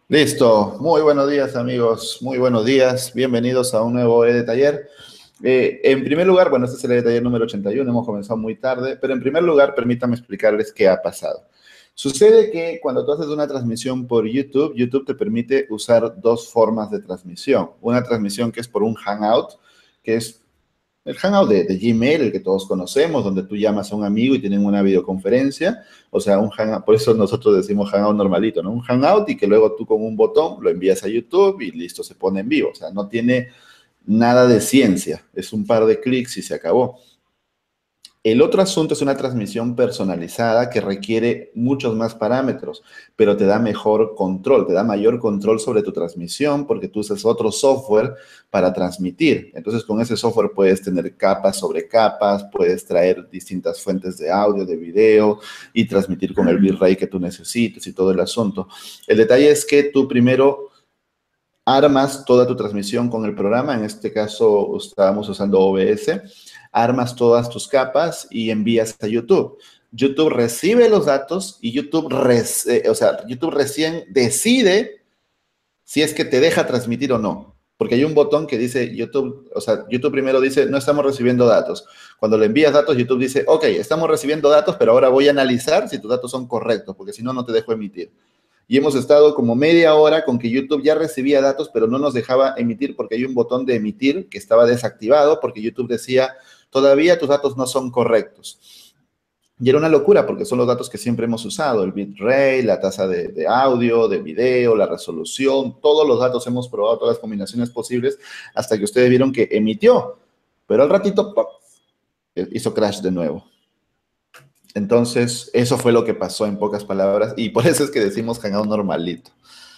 Listo, muy buenos días amigos, muy buenos días, bienvenidos a un nuevo taller. En primer lugar, bueno, este es el taller número 81, hemos comenzado muy tarde, pero en primer lugar, permítanme explicarles qué ha pasado. Sucede que cuando tú haces una transmisión por YouTube, YouTube te permite usar dos formas de transmisión. Una transmisión que es por un Hangout, que es el Hangout de Gmail, el que todos conocemos, donde tú llamas a un amigo y tienen una videoconferencia, o sea, un Hangout, por eso nosotros decimos Hangout normalito, ¿no? Un Hangout y que luego tú con un botón lo envías a YouTube y listo, se pone en vivo, o sea, no tiene nada de ciencia, es un par de clics y se acabó. El otro asunto es una transmisión personalizada que requiere muchos más parámetros, pero te da mejor control, te da mayor control sobre tu transmisión porque tú usas otro software para transmitir. Entonces, con ese software puedes tener capas sobre capas, puedes traer distintas fuentes de audio, de video y transmitir con el bitrate que tú necesites y todo el asunto. El detalle es que tú primero armas toda tu transmisión con el programa, en este caso estábamos usando OBS, armas todas tus capas y envías a YouTube. YouTube recibe los datos y YouTube recién decide si es que te deja transmitir o no. Porque hay un botón que dice YouTube, o sea, YouTube primero dice, no estamos recibiendo datos. Cuando le envías datos, YouTube dice, ok, estamos recibiendo datos, pero ahora voy a analizar si tus datos son correctos, porque si no, no te dejo emitir. Y hemos estado como media hora con que YouTube ya recibía datos, pero no nos dejaba emitir porque hay un botón de emitir que estaba desactivado porque YouTube decía, todavía tus datos no son correctos. Y era una locura porque son los datos que siempre hemos usado, el bitrate, la tasa de audio, de video, la resolución, todos los datos hemos probado, todas las combinaciones posibles, hasta que ustedes vieron que emitió, pero al ratito ¡pop!, hizo crash de nuevo. Entonces, eso fue lo que pasó en pocas palabras y por eso es que decimos Hangout normalito.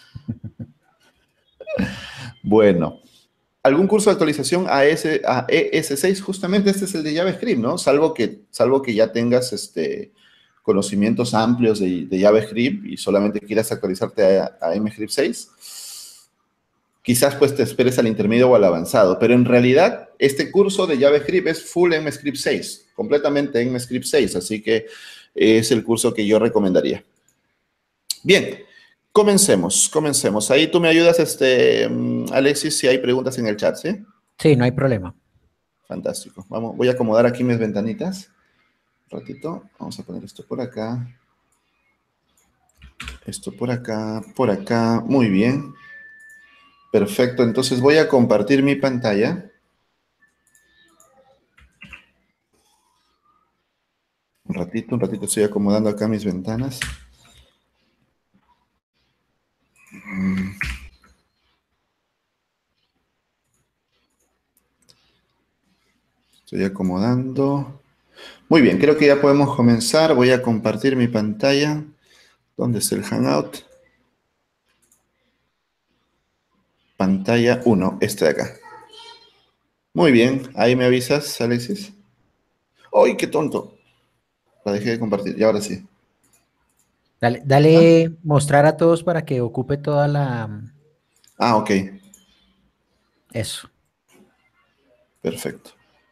Bueno, algún curso de actualización a ES6, justamente este es el de JavaScript, ¿no? Salvo que ya tengas conocimientos amplios de JavaScript y solamente quieras actualizarte a MScript 6, quizás pues te esperes al intermedio o al avanzado, pero en realidad este curso de JavaScript es full MScript 6, completamente MScript 6, así que es el curso que yo recomendaría. Bien, comencemos. Ahí tú me ayudas, Alexis, si hay preguntas en el chat, ¿sí? Sí, no hay problema. Fantástico. Vamos, voy a acomodar aquí mis ventanitas. Un ratito. Vamos a poner esto por acá. Esto por acá, por acá. Muy bien. Perfecto. Entonces voy a compartir mi pantalla. Un ratito estoy acomodando acá mis ventanas. Estoy acomodando. Muy bien, creo que ya podemos comenzar. Voy a compartir mi pantalla. ¿Dónde está el Hangout? Pantalla 1, este de acá. Muy bien, ahí me avisas, Alexis. ¡Ay, qué tonto! La dejé de compartir, y ahora sí. Dale, ¿Ah? dale mostrar a todos para que ocupe toda la... Ah, ok, Eso. perfecto.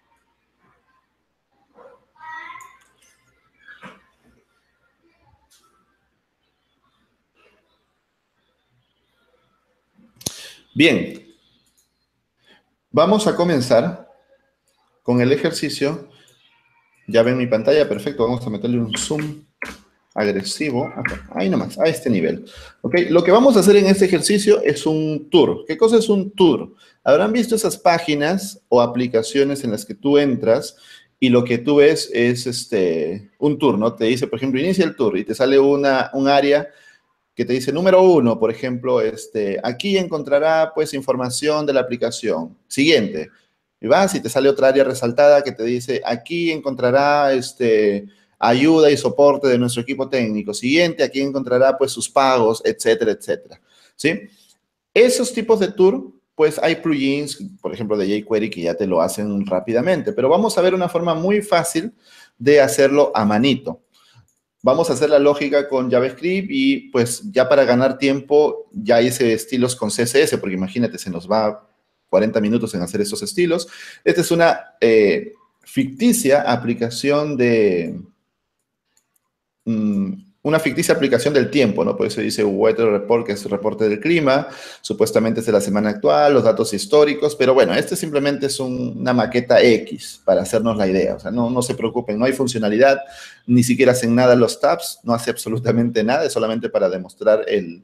Bien, vamos a comenzar con el ejercicio. Ya ven mi pantalla, perfecto. Vamos a meterle un zoom agresivo. Acá, ahí nomás, a este nivel. Ok, lo que vamos a hacer en este ejercicio es un tour. ¿Qué cosa es un tour? Habrán visto esas páginas o aplicaciones en las que tú entras y lo que tú ves es un tour, ¿no? Te dice, por ejemplo, inicia el tour y te sale un área que te dice número 1, por ejemplo, aquí encontrará pues información de la aplicación. Siguiente. Y vas y te sale otra área resaltada que te dice aquí encontrará ayuda y soporte de nuestro equipo técnico. Siguiente, aquí encontrará pues sus pagos, etcétera, etcétera. ¿Sí? Esos tipos de tour, pues hay plugins, por ejemplo, de jQuery que ya te lo hacen rápidamente, pero vamos a ver una forma muy fácil de hacerlo a manito. Vamos a hacer la lógica con JavaScript y pues ya para ganar tiempo ya hice estilos con CSS, porque imagínate, se nos va 40 minutos en hacer esos estilos. Esta es una ficticia aplicación de una ficticia aplicación del tiempo, ¿no? Por eso dice Weather Report, que es el reporte del clima, supuestamente es de la semana actual, los datos históricos, pero bueno, este simplemente es una maqueta X para hacernos la idea, o sea, no se preocupen, no hay funcionalidad, ni siquiera hacen nada los tabs, no hace absolutamente nada, es solamente para demostrar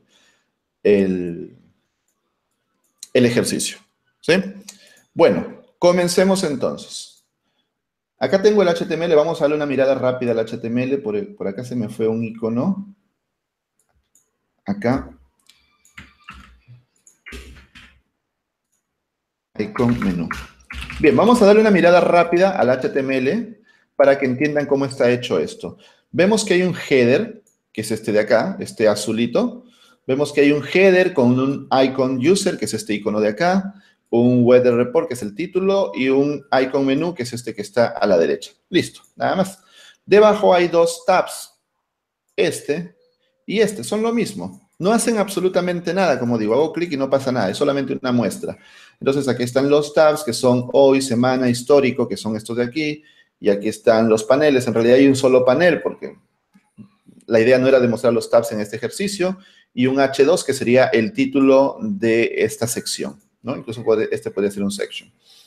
el ejercicio, ¿sí? Bueno, comencemos entonces. Acá tengo el HTML, vamos a darle una mirada rápida al HTML, por acá se me fue un icono. Acá. Icon menú. Bien, vamos a darle una mirada rápida al HTML para que entiendan cómo está hecho esto. Vemos que hay un header, que es este de acá, este azulito. Vemos que hay un header con un icon user, que es este icono de acá, un weather report, que es el título, y un icon menú, que es este que está a la derecha. Listo, nada más. Debajo hay dos tabs, este y este, son lo mismo. No hacen absolutamente nada, como digo, hago clic y no pasa nada, es solamente una muestra. Entonces aquí están los tabs, que son hoy, semana, histórico, que son estos de aquí, y aquí están los paneles. En realidad hay un solo panel, porque la idea no era demostrar los tabs en este ejercicio, y un H2, que sería el título de esta sección, ¿no? Incluso este podría ser un section.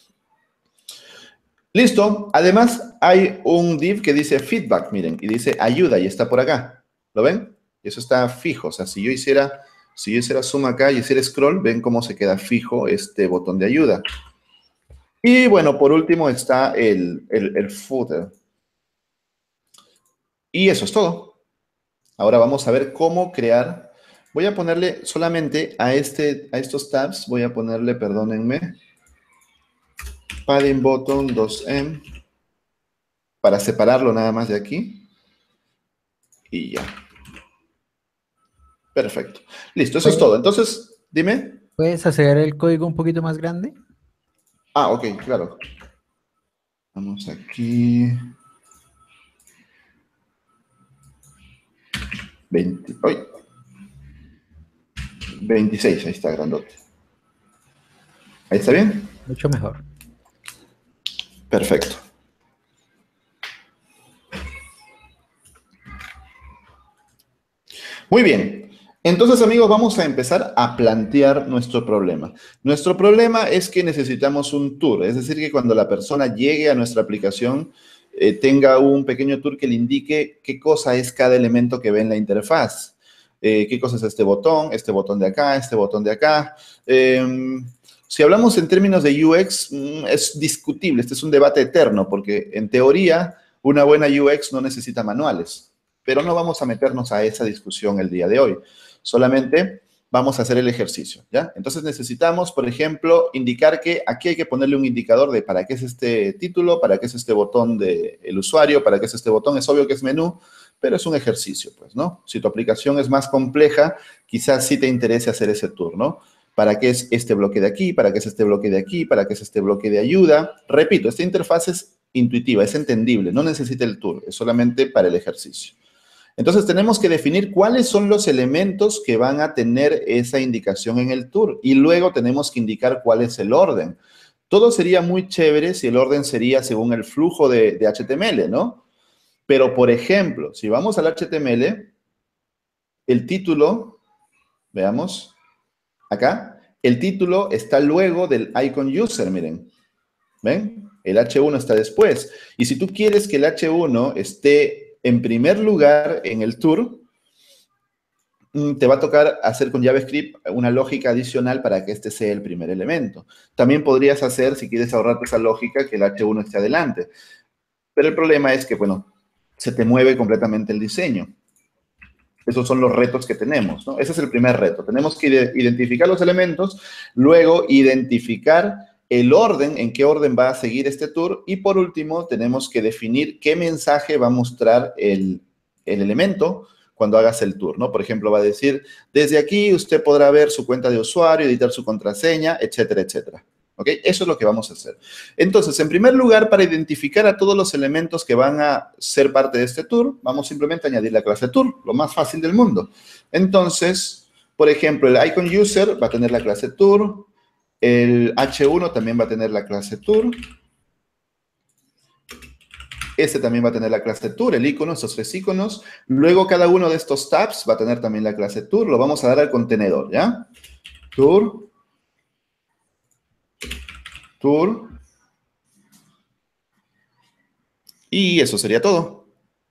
Listo. Además, hay un div que dice feedback, miren, y dice ayuda, y está por acá. ¿Lo ven? Eso está fijo. O sea, si yo hiciera zoom acá y hiciera scroll, ven cómo se queda fijo este botón de ayuda. Y bueno, por último está el footer. Y eso es todo. Ahora vamos a ver cómo crear. Voy a ponerle solamente a estos tabs, voy a ponerle, perdónenme, padding button 2M, para separarlo nada más de aquí. Y ya. Perfecto. Listo, eso es todo. Entonces, dime. ¿Puedes hacer el código un poquito más grande? Ah, ok, claro. Vamos aquí. 26, ahí está, grandote. ¿Ahí está bien? Mucho mejor. Perfecto. Muy bien. Entonces, amigos, vamos a empezar a plantear nuestro problema. Nuestro problema es que necesitamos un tour, es decir, que cuando la persona llegue a nuestra aplicación, tenga un pequeño tour que le indique qué cosa es cada elemento que ve en la interfaz. Qué cosa es este botón de acá, este botón de acá. Si hablamos en términos de UX, es discutible, este es un debate eterno, porque en teoría una buena UX no necesita manuales, pero no vamos a meternos a esa discusión el día de hoy. Solamente vamos a hacer el ejercicio, ¿ya? Entonces necesitamos, por ejemplo, indicar que aquí hay que ponerle un indicador de para qué es este título, para qué es este botón del usuario, para qué es este botón. Es obvio que es menú, pero es un ejercicio, pues, ¿no? Si tu aplicación es más compleja, quizás sí te interese hacer ese tour, ¿no? ¿Para qué es este bloque de aquí? ¿Para qué es este bloque de aquí? ¿Para qué es este bloque de ayuda? Repito, esta interfaz es intuitiva, es entendible, no necesita el tour, es solamente para el ejercicio. Entonces tenemos que definir cuáles son los elementos que van a tener esa indicación en el tour y luego tenemos que indicar cuál es el orden. Todo sería muy chévere si el orden sería según el flujo de HTML, ¿no? Pero, por ejemplo, si vamos al HTML, el título, veamos, acá, el título está luego del icon user, miren. ¿Ven? El H1 está después. Y si tú quieres que el H1 esté en primer lugar en el tour, te va a tocar hacer con JavaScript una lógica adicional para que este sea el primer elemento. También podrías hacer, si quieres ahorrarte esa lógica, que el H1 esté adelante. Pero el problema es que, bueno, se te mueve completamente el diseño. Esos son los retos que tenemos, ¿no? Ese es el primer reto. Tenemos que identificar los elementos, luego identificar el orden, en qué orden va a seguir este tour, y por último, tenemos que definir qué mensaje va a mostrar el elemento cuando hagas el tour, ¿no? Por ejemplo, va a decir, desde aquí usted podrá ver su cuenta de usuario, editar su contraseña, etcétera, etcétera. ¿Ok? Eso es lo que vamos a hacer. Entonces, en primer lugar, para identificar a todos los elementos que van a ser parte de este tour, vamos simplemente a añadir la clase tour, lo más fácil del mundo. Entonces, por ejemplo, el icon user va a tener la clase tour, el H1 también va a tener la clase tour. Este también va a tener la clase tour, el icono, estos tres iconos. Luego cada uno de estos tabs va a tener también la clase tour. Lo vamos a dar al contenedor, ¿ya? Tour. Tour. Y eso sería todo.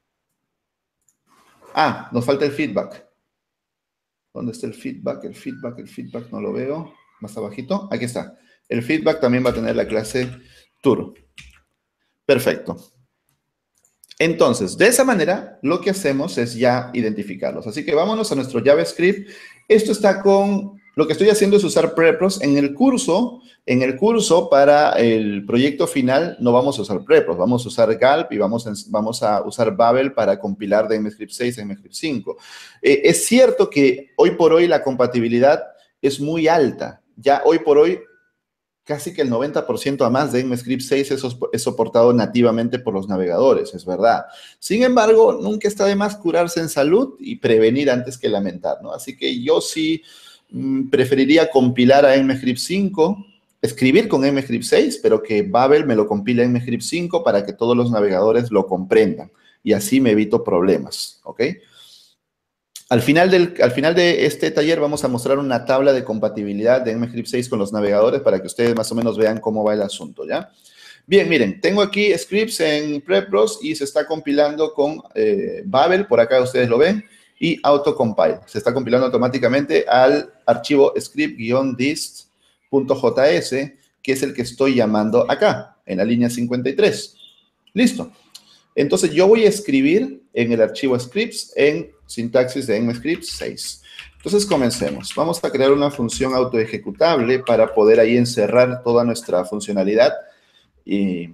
Ah, nos falta el feedback. ¿Dónde está el feedback? El feedback no lo veo. Más abajito. Aquí está. El feedback también va a tener la clase tour. Perfecto. Entonces, de esa manera, lo que hacemos es ya identificarlos. Así que vámonos a nuestro JavaScript. Esto está con... Lo que estoy haciendo es usar prepros. En el curso para el proyecto final no vamos a usar prepros. Vamos a usar Gulp y vamos a usar Babel para compilar de ECMAScript 6 a ECMAScript 5. Es cierto que hoy por hoy la compatibilidad es muy alta. Ya hoy por hoy casi que el 90% a más de ECMAScript 6 es soportado nativamente por los navegadores, es verdad. Sin embargo, nunca está de más curarse en salud y prevenir antes que lamentar, ¿no? Así que yo sí preferiría compilar a ECMAScript 5, escribir con ECMAScript 6, pero que Babel me lo compile a ECMAScript 5 para que todos los navegadores lo comprendan. Y así me evito problemas, ¿ok? Al final de este taller vamos a mostrar una tabla de compatibilidad de ECMAScript 6 con los navegadores para que ustedes más o menos vean cómo va el asunto, ¿ya? Bien, miren, tengo aquí scripts en PrepROS y se está compilando con Babel, por acá ustedes lo ven, y autocompile. Se está compilando automáticamente al archivo script-dist.js, que es el que estoy llamando acá, en la línea 53. Listo. Entonces, yo voy a escribir en el archivo scripts en sintaxis de ECMAScript 6. Entonces, comencemos. Vamos a crear una función autoejecutable para poder ahí encerrar toda nuestra funcionalidad y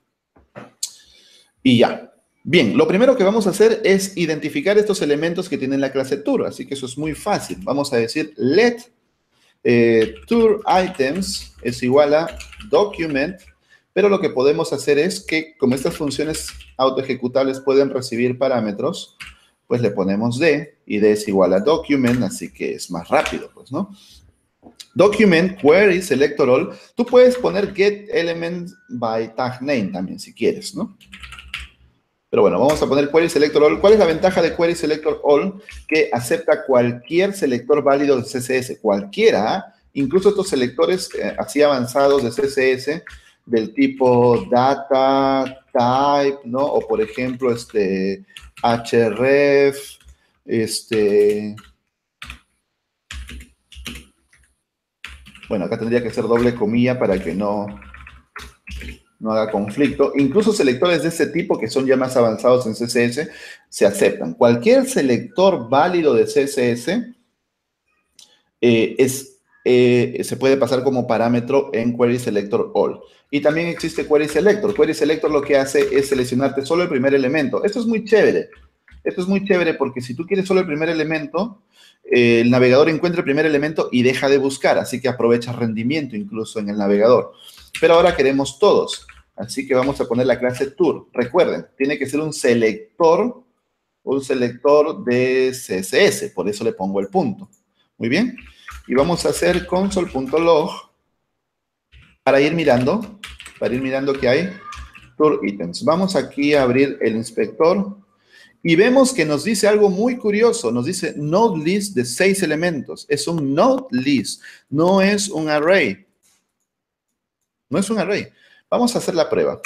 ya. Bien, lo primero que vamos a hacer es identificar estos elementos que tienen la clase tour. Así que eso es muy fácil. Vamos a decir let tour items es igual a document. Pero lo que podemos hacer es que, como estas funciones autoejecutables pueden recibir parámetros, pues le ponemos D, y D es igual a document, así que es más rápido, pues, ¿no? Document, query, selector all. Tú puedes poner get element by tag name también, si quieres, ¿no? Pero bueno, vamos a poner query selector all. ¿Cuál es la ventaja de query selector all? Que acepta cualquier selector válido de CSS, cualquiera, incluso estos selectores así avanzados de CSS, del tipo data, type, ¿no? O por ejemplo, href, bueno, acá tendría que ser doble comilla para que no haga conflicto. Incluso selectores de ese tipo, que son ya más avanzados en CSS, se aceptan. Cualquier selector válido de CSS se puede pasar como parámetro en Query Selector All. Y también existe Query Selector. Query Selector lo que hace es seleccionarte solo el primer elemento. Esto es muy chévere. Esto es muy chévere porque si tú quieres solo el primer elemento, el navegador encuentra el primer elemento y deja de buscar. Así que aprovecha rendimiento incluso en el navegador. Pero ahora queremos todos. Así que vamos a poner la clase tour. Recuerden, tiene que ser un selector de CSS. Por eso le pongo el punto. Muy bien. Y vamos a hacer console.log para ir mirando que hay tour items. Vamos aquí a abrir el inspector y vemos que nos dice algo muy curioso. Nos dice node list de 6 elementos. Es un node list, no es un array. No es un array. Vamos a hacer la prueba.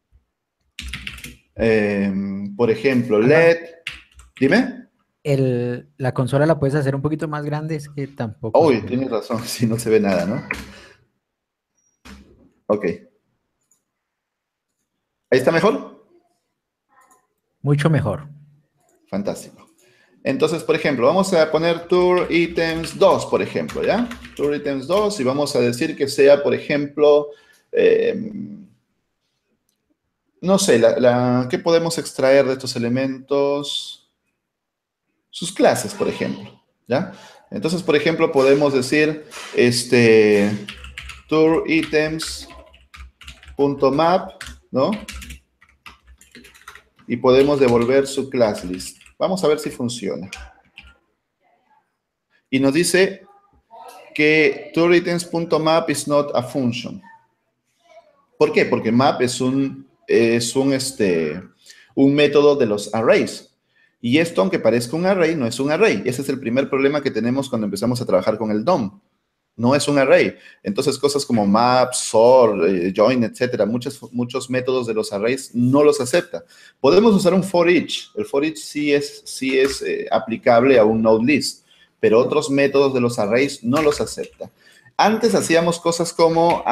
Por ejemplo, let... Dime. La consola la puedes hacer un poquito más grande, es que tampoco... Uy, tienes razón, si no se ve nada, ¿no? Ok. ¿Ahí está mejor? Mucho mejor. Fantástico. Entonces, por ejemplo, vamos a poner tour items 2, por ejemplo, ¿ya? Tour items 2 y vamos a decir que sea, por ejemplo, no sé, ¿qué podemos extraer de estos elementos? Sus clases, por ejemplo, ¿ya? Entonces, por ejemplo, podemos decir, tour items.map, ¿no? Y podemos devolver su class list. Vamos a ver si funciona. Y nos dice que tourItems.map is not a function. ¿Por qué? Porque map es un es un método de los arrays. Y esto, aunque parezca un array, no es un array. Ese es el primer problema que tenemos cuando empezamos a trabajar con el DOM. No es un array. Entonces, cosas como map, sort, join, etcétera, muchos métodos de los arrays no los acepta. Podemos usar un for each. El for each sí es aplicable a un node list, pero otros métodos de los arrays no los acepta. Antes hacíamos cosas como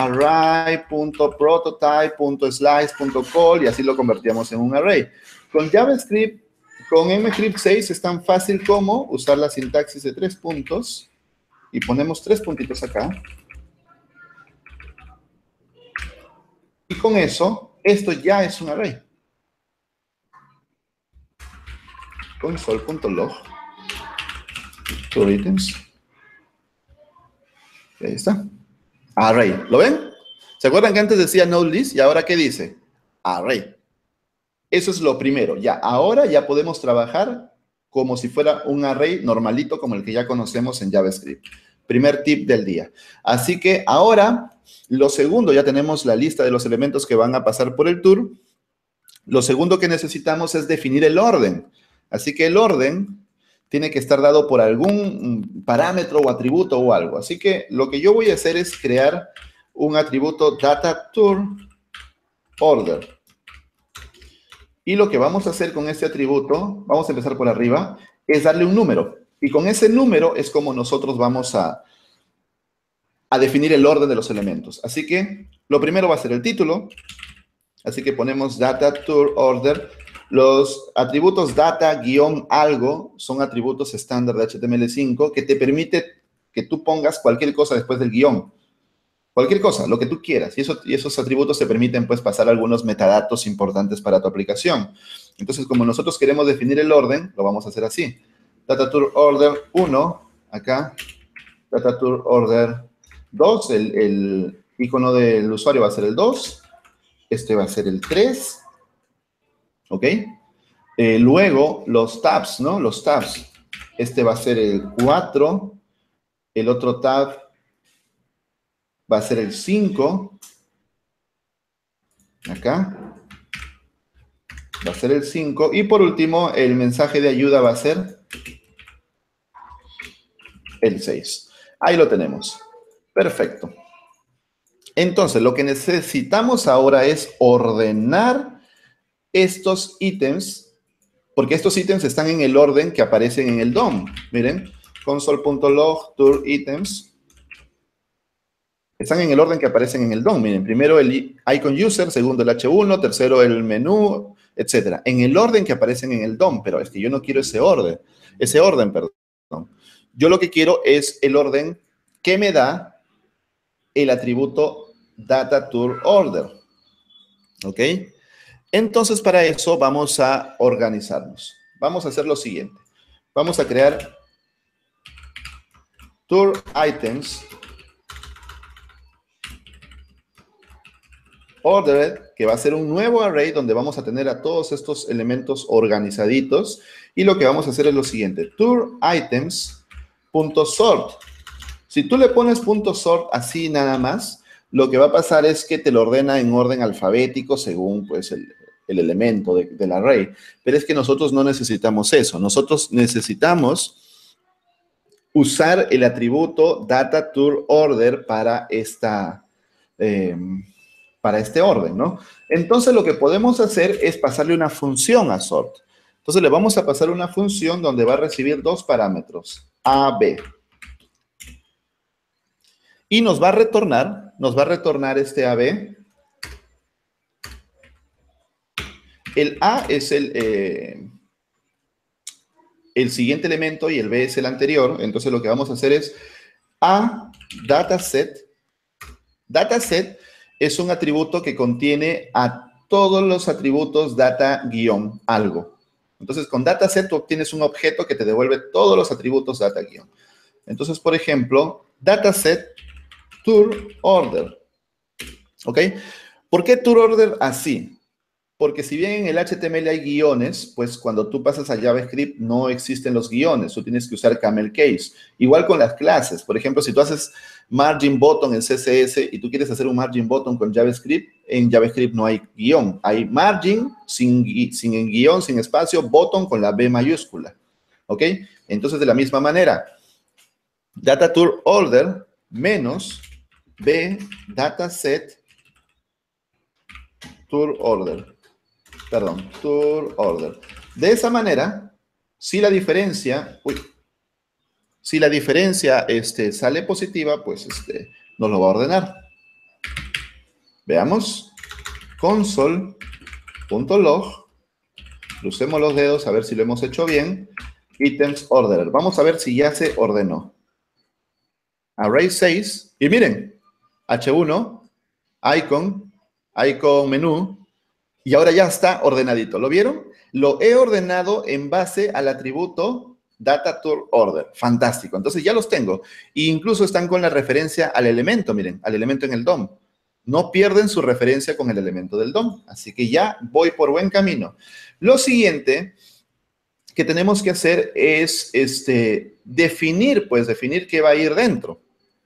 array.prototype.slice.call y así lo convertíamos en un array. Con JavaScript, con mscript 6 es tan fácil como usar la sintaxis de 3 puntos. Y ponemos 3 puntitos acá. Y con eso, esto ya es un array. Console.log. Items. Y ahí está. Array. ¿Lo ven? ¿Se acuerdan que antes decía node list? ¿Y ahora qué dice? Array. Eso es lo primero. Ya, ahora ya podemos trabajar como si fuera un array normalito como el que ya conocemos en JavaScript. Primer tip del día. Así que ahora, lo segundo, ya tenemos la lista de los elementos que van a pasar por el tour. Lo segundo que necesitamos es definir el orden. Así que el orden tiene que estar dado por algún parámetro o atributo o algo. Así que lo que yo voy a hacer es crear un atributo DataTourOrder. Y lo que vamos a hacer con este atributo, vamos a empezar por arriba, es darle un número. Y con ese número es como nosotros vamos a definir el orden de los elementos. Así que lo primero va a ser el título. Así que ponemos DataTourOrder. Los atributos data-algo son atributos estándar de HTML5 que te permite que tú pongas cualquier cosa después del guión. Cualquier cosa, lo que tú quieras. Y esos atributos te permiten, pues, pasar algunos metadatos importantes para tu aplicación. Entonces, como nosotros queremos definir el orden, lo vamos a hacer así. DataTourOrder 1, acá. DataTourOrder 2, el icono del usuario va a ser el 2. Este va a ser el 3. ¿Ok? Luego, los tabs, ¿no? Los tabs. Este va a ser el 4. El otro tab va a ser el 5. Acá. Va a ser el 5. Y por último, el mensaje de ayuda va a ser el 6. Ahí lo tenemos. Perfecto. Entonces, lo que necesitamos ahora es ordenar estos ítems, porque estos ítems están en el orden que aparecen en el DOM. Miren, console.log tourItems. Están en el orden que aparecen en el DOM. Miren, primero el icon user, segundo el H1, tercero el menú, etc. En el orden que aparecen en el DOM, pero es que yo no quiero ese orden, perdón. Yo lo que quiero es el orden que me da el atributo DataTourOrder. ¿Ok? Entonces, para eso vamos a organizarnos. Vamos a hacer lo siguiente. Vamos a crear tourItems ordered, que va a ser un nuevo array donde vamos a tener a todos estos elementos organizaditos. Y lo que vamos a hacer es lo siguiente. tourItems.sort. Si tú le pones .sort así nada más, lo que va a pasar es que te lo ordena en orden alfabético según, pues, el elemento del array. Pero es que nosotros no necesitamos eso. Nosotros necesitamos usar el atributo DataTourOrder para este orden, ¿no? Entonces, lo que podemos hacer es pasarle una función a sort. Entonces, le vamos a pasar una función donde va a recibir dos parámetros, A, B. Y nos va a retornar este AB. El A es el siguiente elemento y el B es el anterior. Entonces, lo que vamos a hacer es A dataset. Dataset es un atributo que contiene a todos los atributos data-algo. Entonces, con dataset tú obtienes un objeto que te devuelve todos los atributos data-. Entonces, por ejemplo, dataset tourOrder. ¿Ok? ¿Por qué tourOrder así? Porque si bien en el HTML hay guiones, pues cuando tú pasas a JavaScript no existen los guiones. Tú tienes que usar camel case. Igual con las clases. Por ejemplo, si tú haces margin button en CSS y tú quieres hacer un margin button con JavaScript, en JavaScript no hay guión, hay margin sin guión, sin espacio, bottom con la B mayúscula. ¿Ok? Entonces, de la misma manera, data tour order menos B dataset tour order. Perdón, tour order. De esa manera, si la diferencia, sale positiva, pues nos lo va a ordenar. Veamos. Console.log. Crucemos los dedos a ver si lo hemos hecho bien. Items order. Vamos a ver si ya se ordenó. Array 6. Y miren, H1, icon menú. Y ahora ya está ordenadito. ¿Lo vieron? Lo he ordenado en base al atributo Data Tour Order. Fantástico. Entonces ya los tengo. E incluso están con la referencia al elemento, miren, al elemento en el DOM. No pierden su referencia con el elemento del DOM. Así que ya voy por buen camino. Lo siguiente que tenemos que hacer es definir qué va a ir dentro.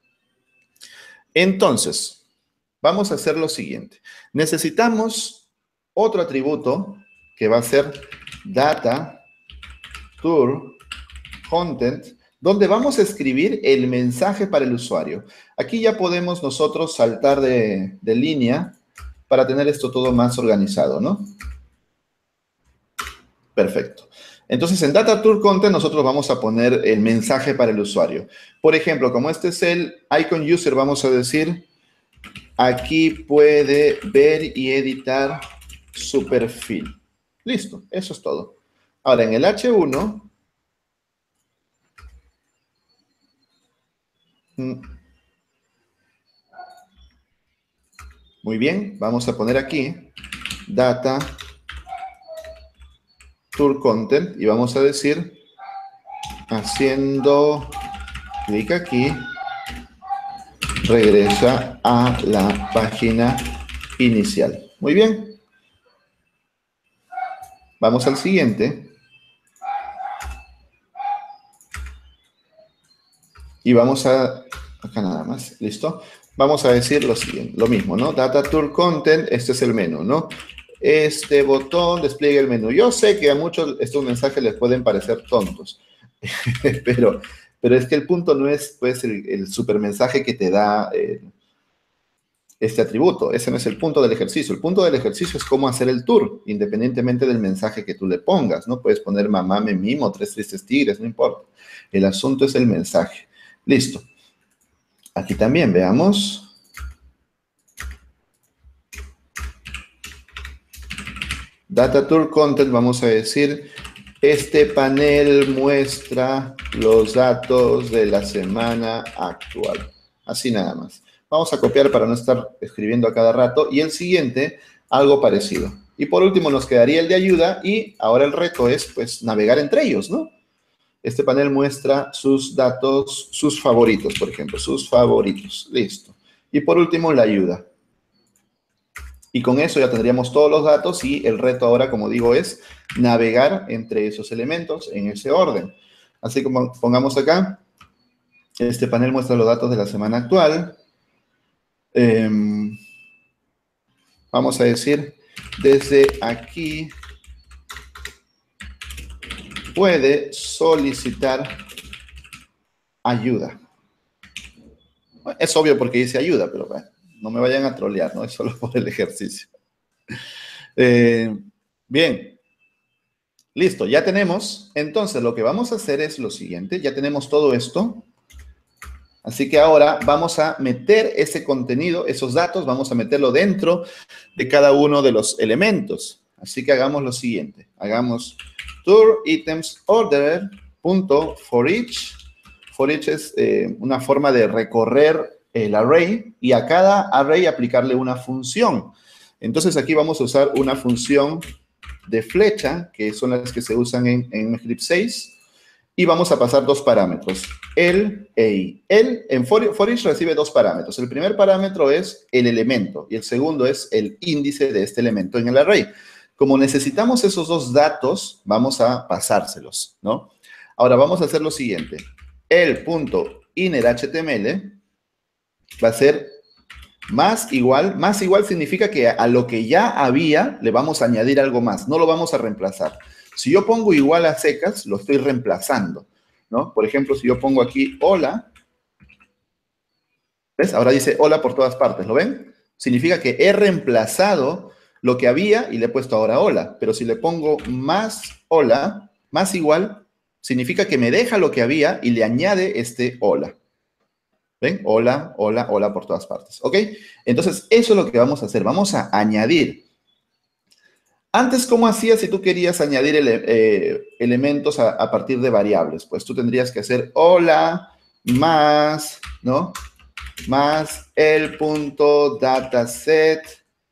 Entonces, vamos a hacer lo siguiente. Necesitamos otro atributo que va a ser Data Tour Content, donde vamos a escribir el mensaje para el usuario. Aquí ya podemos nosotros saltar de línea para tener esto todo más organizado, ¿no? Perfecto. Entonces, en Data Tour Content nosotros vamos a poner el mensaje para el usuario. Por ejemplo, como este es el icon user, vamos a decir, aquí puede ver y editar su perfil. Listo, eso es todo. Ahora, en el H1, muy bien, vamos a poner aquí Data Tour Content y vamos a decir, haciendo clic aquí, regresa a la página inicial. Muy bien. Vamos al siguiente. Y vamos a... Acá nada más. ¿Listo? Vamos a decir lo siguiente. Lo mismo, ¿no? Data Tour Content. Este es el menú, ¿no? Este botón despliega el menú. Yo sé que a muchos estos mensajes les pueden parecer tontos. pero es que el punto no es, pues, el supermensaje que te da... este atributo. Ese no es el punto del ejercicio. El punto del ejercicio es cómo hacer el tour, independientemente del mensaje que tú le pongas, ¿no? Puedes poner mamá me mimo, 3 tristes tigres, no importa. El asunto es el mensaje. Listo. Aquí también, veamos. Data Tour Content, vamos a decir, este panel muestra los datos de la semana actual. Así nada más. Vamos a copiar para no estar escribiendo a cada rato. Y el siguiente, algo parecido. Y por último nos quedaría el de ayuda y ahora el reto es, pues, navegar entre ellos, ¿no? Este panel muestra sus datos, sus favoritos, por ejemplo, sus favoritos. Listo. Y por último, la ayuda. Y con eso ya tendríamos todos los datos y el reto ahora, como digo, es navegar entre esos elementos en ese orden. Así como pongamos acá, este panel muestra los datos de la semana actual. Vamos a decir, desde aquí puede solicitar ayuda. Bueno, es obvio porque dice ayuda, pero bueno, no me vayan a trolear, ¿no? Es solo por el ejercicio. Bien. Listo, ya tenemos. Entonces, lo que vamos a hacer es lo siguiente. Ya tenemos todo esto. Así que ahora vamos a meter ese contenido, esos datos, vamos a meterlo dentro de cada uno de los elementos. Así que hagamos lo siguiente. Hagamos tour items order punto for each. For each es una forma de recorrer el array y a cada array aplicarle una función. Entonces aquí vamos a usar una función de flecha, que son las que se usan en Eclipse 6. Y vamos a pasar dos parámetros, el e i. El en for each recibe dos parámetros. El primer parámetro es el elemento y el segundo es el índice de este elemento en el array. Como necesitamos esos dos datos, vamos a pasárselos, ¿no? Ahora vamos a hacer lo siguiente. El punto inner HTML va a ser Más igual significa que a lo que ya había le vamos a añadir algo más, no lo vamos a reemplazar. Si yo pongo igual a secas, lo estoy reemplazando, ¿no? Por ejemplo, si yo pongo aquí hola, ¿ves? Ahora dice hola por todas partes, ¿lo ven? Significa que he reemplazado lo que había y le he puesto ahora hola. Pero si le pongo más hola, más igual, significa que me deja lo que había y le añade este hola. ¿Ven? Hola, hola, hola por todas partes. ¿Ok? Entonces, eso es lo que vamos a hacer. Vamos a añadir. Antes, ¿cómo hacías si tú querías añadir elementos a partir de variables? Pues tú tendrías que hacer hola más, ¿no? Más el punto dataset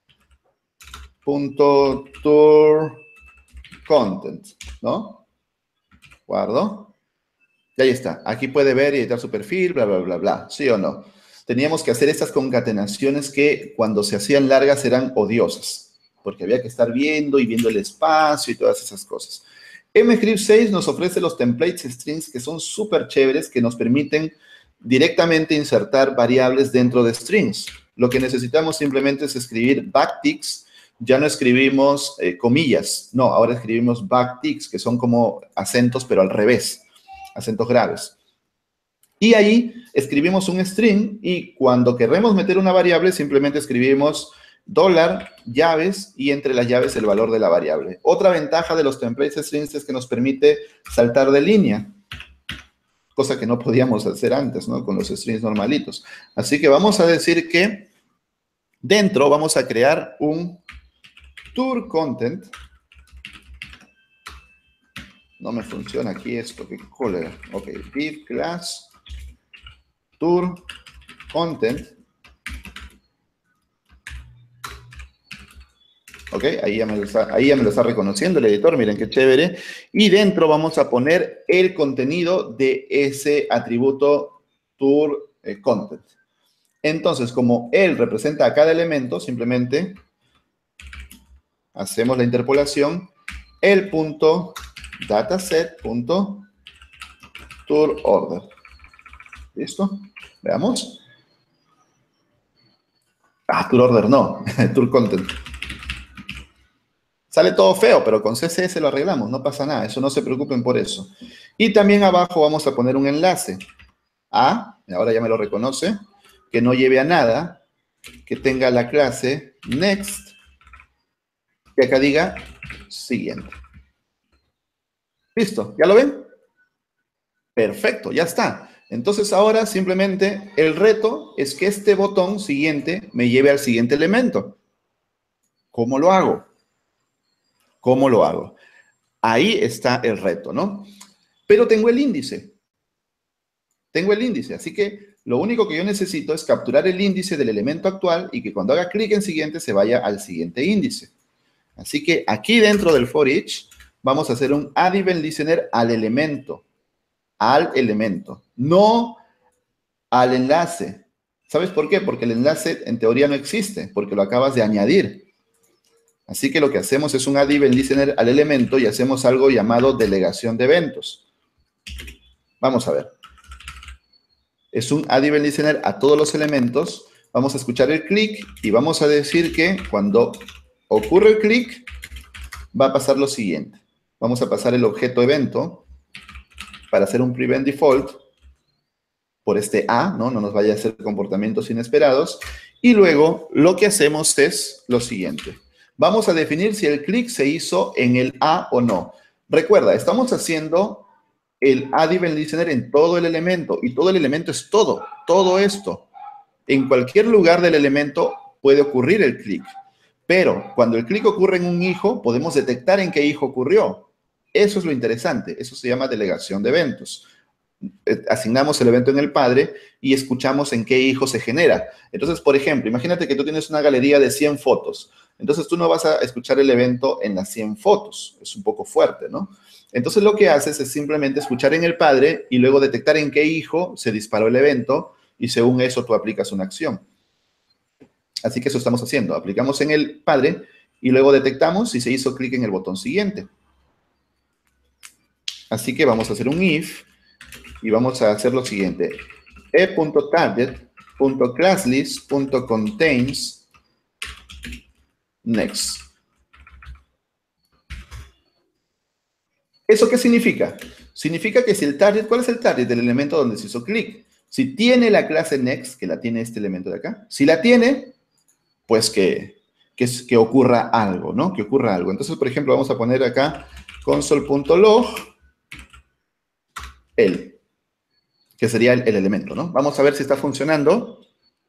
punto tour content, ¿no? Guardo. Y ahí está. Aquí puede ver y editar su perfil, bla, bla, bla, bla. ¿Sí o no? Teníamos que hacer estas concatenaciones que cuando se hacían largas eran odiosas, porque había que estar viendo y viendo el espacio y todas esas cosas. MScript 6 nos ofrece los templates strings que son súper chéveres, que nos permiten directamente insertar variables dentro de strings. Lo que necesitamos simplemente es escribir backticks. Ya no escribimos comillas, no, ahora escribimos backticks, que son como acentos, pero al revés, acentos graves. Y ahí escribimos un string y cuando queremos meter una variable, simplemente escribimos $llaves y entre las llaves el valor de la variable. Otra ventaja de los templates strings es que nos permite saltar de línea, cosa que no podíamos hacer antes, ¿no? Con los strings normalitos. Así que vamos a decir que dentro vamos a crear un tour content. No me funciona aquí esto, qué cólera. Ok, div class tour content. Ok, ahí ya me lo está reconociendo el editor, miren qué chévere. Y dentro vamos a poner el contenido de ese atributo tour content. Entonces, como él representa a cada elemento, simplemente hacemos la interpolación, el punto dataset punto tour order. ¿Listo? Veamos. Tour order no, tour content. Sale todo feo, pero con CSS lo arreglamos, no pasa nada, eso no se preocupen por eso. Y también abajo vamos a poner un enlace ahora ya me lo reconoce, que no lleve a nada, que tenga la clase next, que acá diga siguiente. ¿Listo? ¿Ya lo ven? Perfecto, ya está. Entonces ahora simplemente el reto es que este botón siguiente me lleve al siguiente elemento. ¿Cómo lo hago? ¿Cómo lo hago? Ahí está el reto, ¿no? Pero tengo el índice. Tengo el índice, así que lo único que yo necesito es capturar el índice del elemento actual y que cuando haga clic en siguiente se vaya al siguiente índice. Así que aquí dentro del for each vamos a hacer un add event listener al elemento, no al enlace. ¿Sabes por qué? Porque el enlace en teoría no existe, porque lo acabas de añadir. Así que lo que hacemos es un add event listener al elemento y hacemos algo llamado delegación de eventos. Vamos a ver. Es un add event listener a todos los elementos. Vamos a escuchar el clic y vamos a decir que cuando ocurre el clic va a pasar lo siguiente. Vamos a pasar el objeto evento para hacer un prevent default por este A, ¿no? No nos vaya a hacer comportamientos inesperados. Y luego lo que hacemos es lo siguiente. Vamos a definir si el clic se hizo en el A o no. Recuerda, estamos haciendo el add event listener en todo el elemento y todo el elemento es todo esto. En cualquier lugar del elemento puede ocurrir el clic, pero cuando el clic ocurre en un hijo, podemos detectar en qué hijo ocurrió. Eso es lo interesante, eso se llama delegación de eventos. Asignamos el evento en el padre y escuchamos en qué hijo se genera. Entonces, por ejemplo, imagínate que tú tienes una galería de 100 fotos. Entonces, tú no vas a escuchar el evento en las 100 fotos. Es un poco fuerte, ¿no? Entonces, lo que haces es simplemente escuchar en el padre y luego detectar en qué hijo se disparó el evento y según eso tú aplicas una acción. Así que eso estamos haciendo. Aplicamos en el padre y luego detectamos si se hizo clic en el botón siguiente. Así que vamos a hacer un if y vamos a hacer lo siguiente. E.target .ClassList.contains next. ¿Eso qué significa? Significa que si el target, ¿cuál es el target del elemento donde se hizo clic? Si tiene la clase next, que la tiene este elemento de acá, si la tiene, pues que ocurra algo, ¿no? Que ocurra algo. Entonces, por ejemplo, vamos a poner acá console.log el, que sería el elemento, ¿no? Vamos a ver si está funcionando.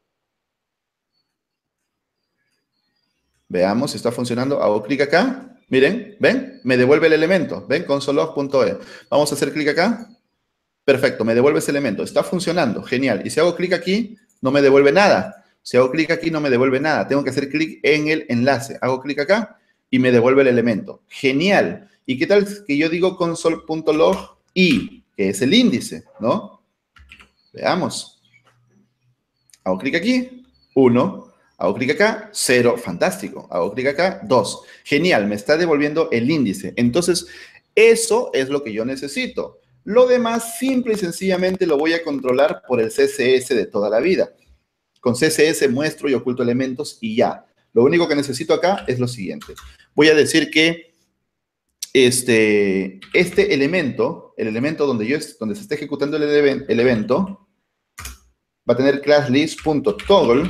Veamos si está funcionando. Hago clic acá. Miren, ¿ven? Me devuelve el elemento. ¿Ven? Console.log.e. Vamos a hacer clic acá. Perfecto, me devuelve ese elemento. Está funcionando. Genial. Y si hago clic aquí, no me devuelve nada. Si hago clic aquí, no me devuelve nada. Tengo que hacer clic en el enlace. Hago clic acá y me devuelve el elemento. Genial. ¿Y qué tal que yo digo console.log i, que es el índice, ¿no? Veamos. Hago clic aquí. 1. Hago clic acá, 0, fantástico. Hago clic acá, 2. Genial, me está devolviendo el índice. Entonces, eso es lo que yo necesito. Lo demás, simple y sencillamente, lo voy a controlar por el CSS de toda la vida. Con CSS muestro y oculto elementos y ya. Lo único que necesito acá es lo siguiente. Voy a decir que este elemento, el elemento donde se está ejecutando el evento, va a tener ClassList.toggle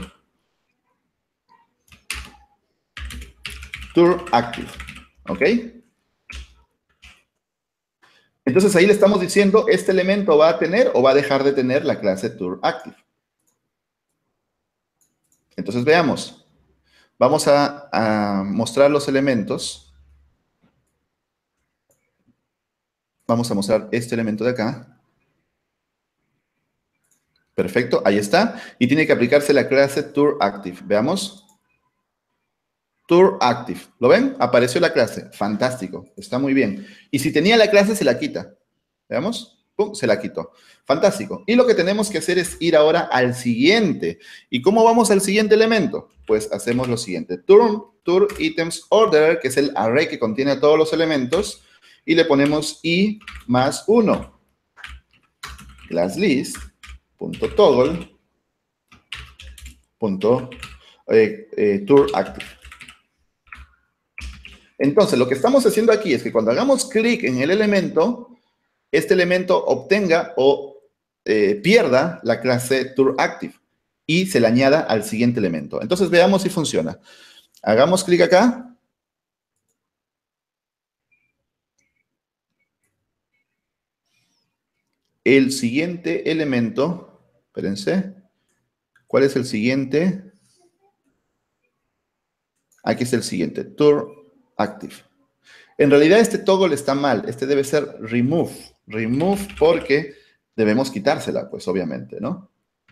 tourActive, ¿ok? Entonces ahí le estamos diciendo, este elemento va a tener o va a dejar de tener la clase tourActive. Entonces veamos. Vamos a mostrar los elementos. Vamos a mostrar este elemento de acá. Perfecto, ahí está. Y tiene que aplicarse la clase tourActive. Veamos. tourActive. ¿Lo ven? Apareció la clase. Fantástico. Está muy bien. Y si tenía la clase, se la quita. Veamos. ¡Pum! Se la quitó. Fantástico. Y lo que tenemos que hacer es ir ahora al siguiente. ¿Y cómo vamos al siguiente elemento? Pues hacemos lo siguiente. Tour items order, que es el array que contiene a todos los elementos. Y le ponemos i más 1. ClassList.toggle.tourActive. Entonces, lo que estamos haciendo aquí es que cuando hagamos clic en el elemento, este elemento obtenga o pierda la clase tourActive y se le añada al siguiente elemento. Entonces, veamos si funciona. Hagamos clic acá. El siguiente elemento, espérense, ¿cuál es el siguiente? Aquí es el siguiente, tourActive. En realidad este toggle está mal, este debe ser remove. Remove porque debemos quitársela, pues obviamente, ¿no?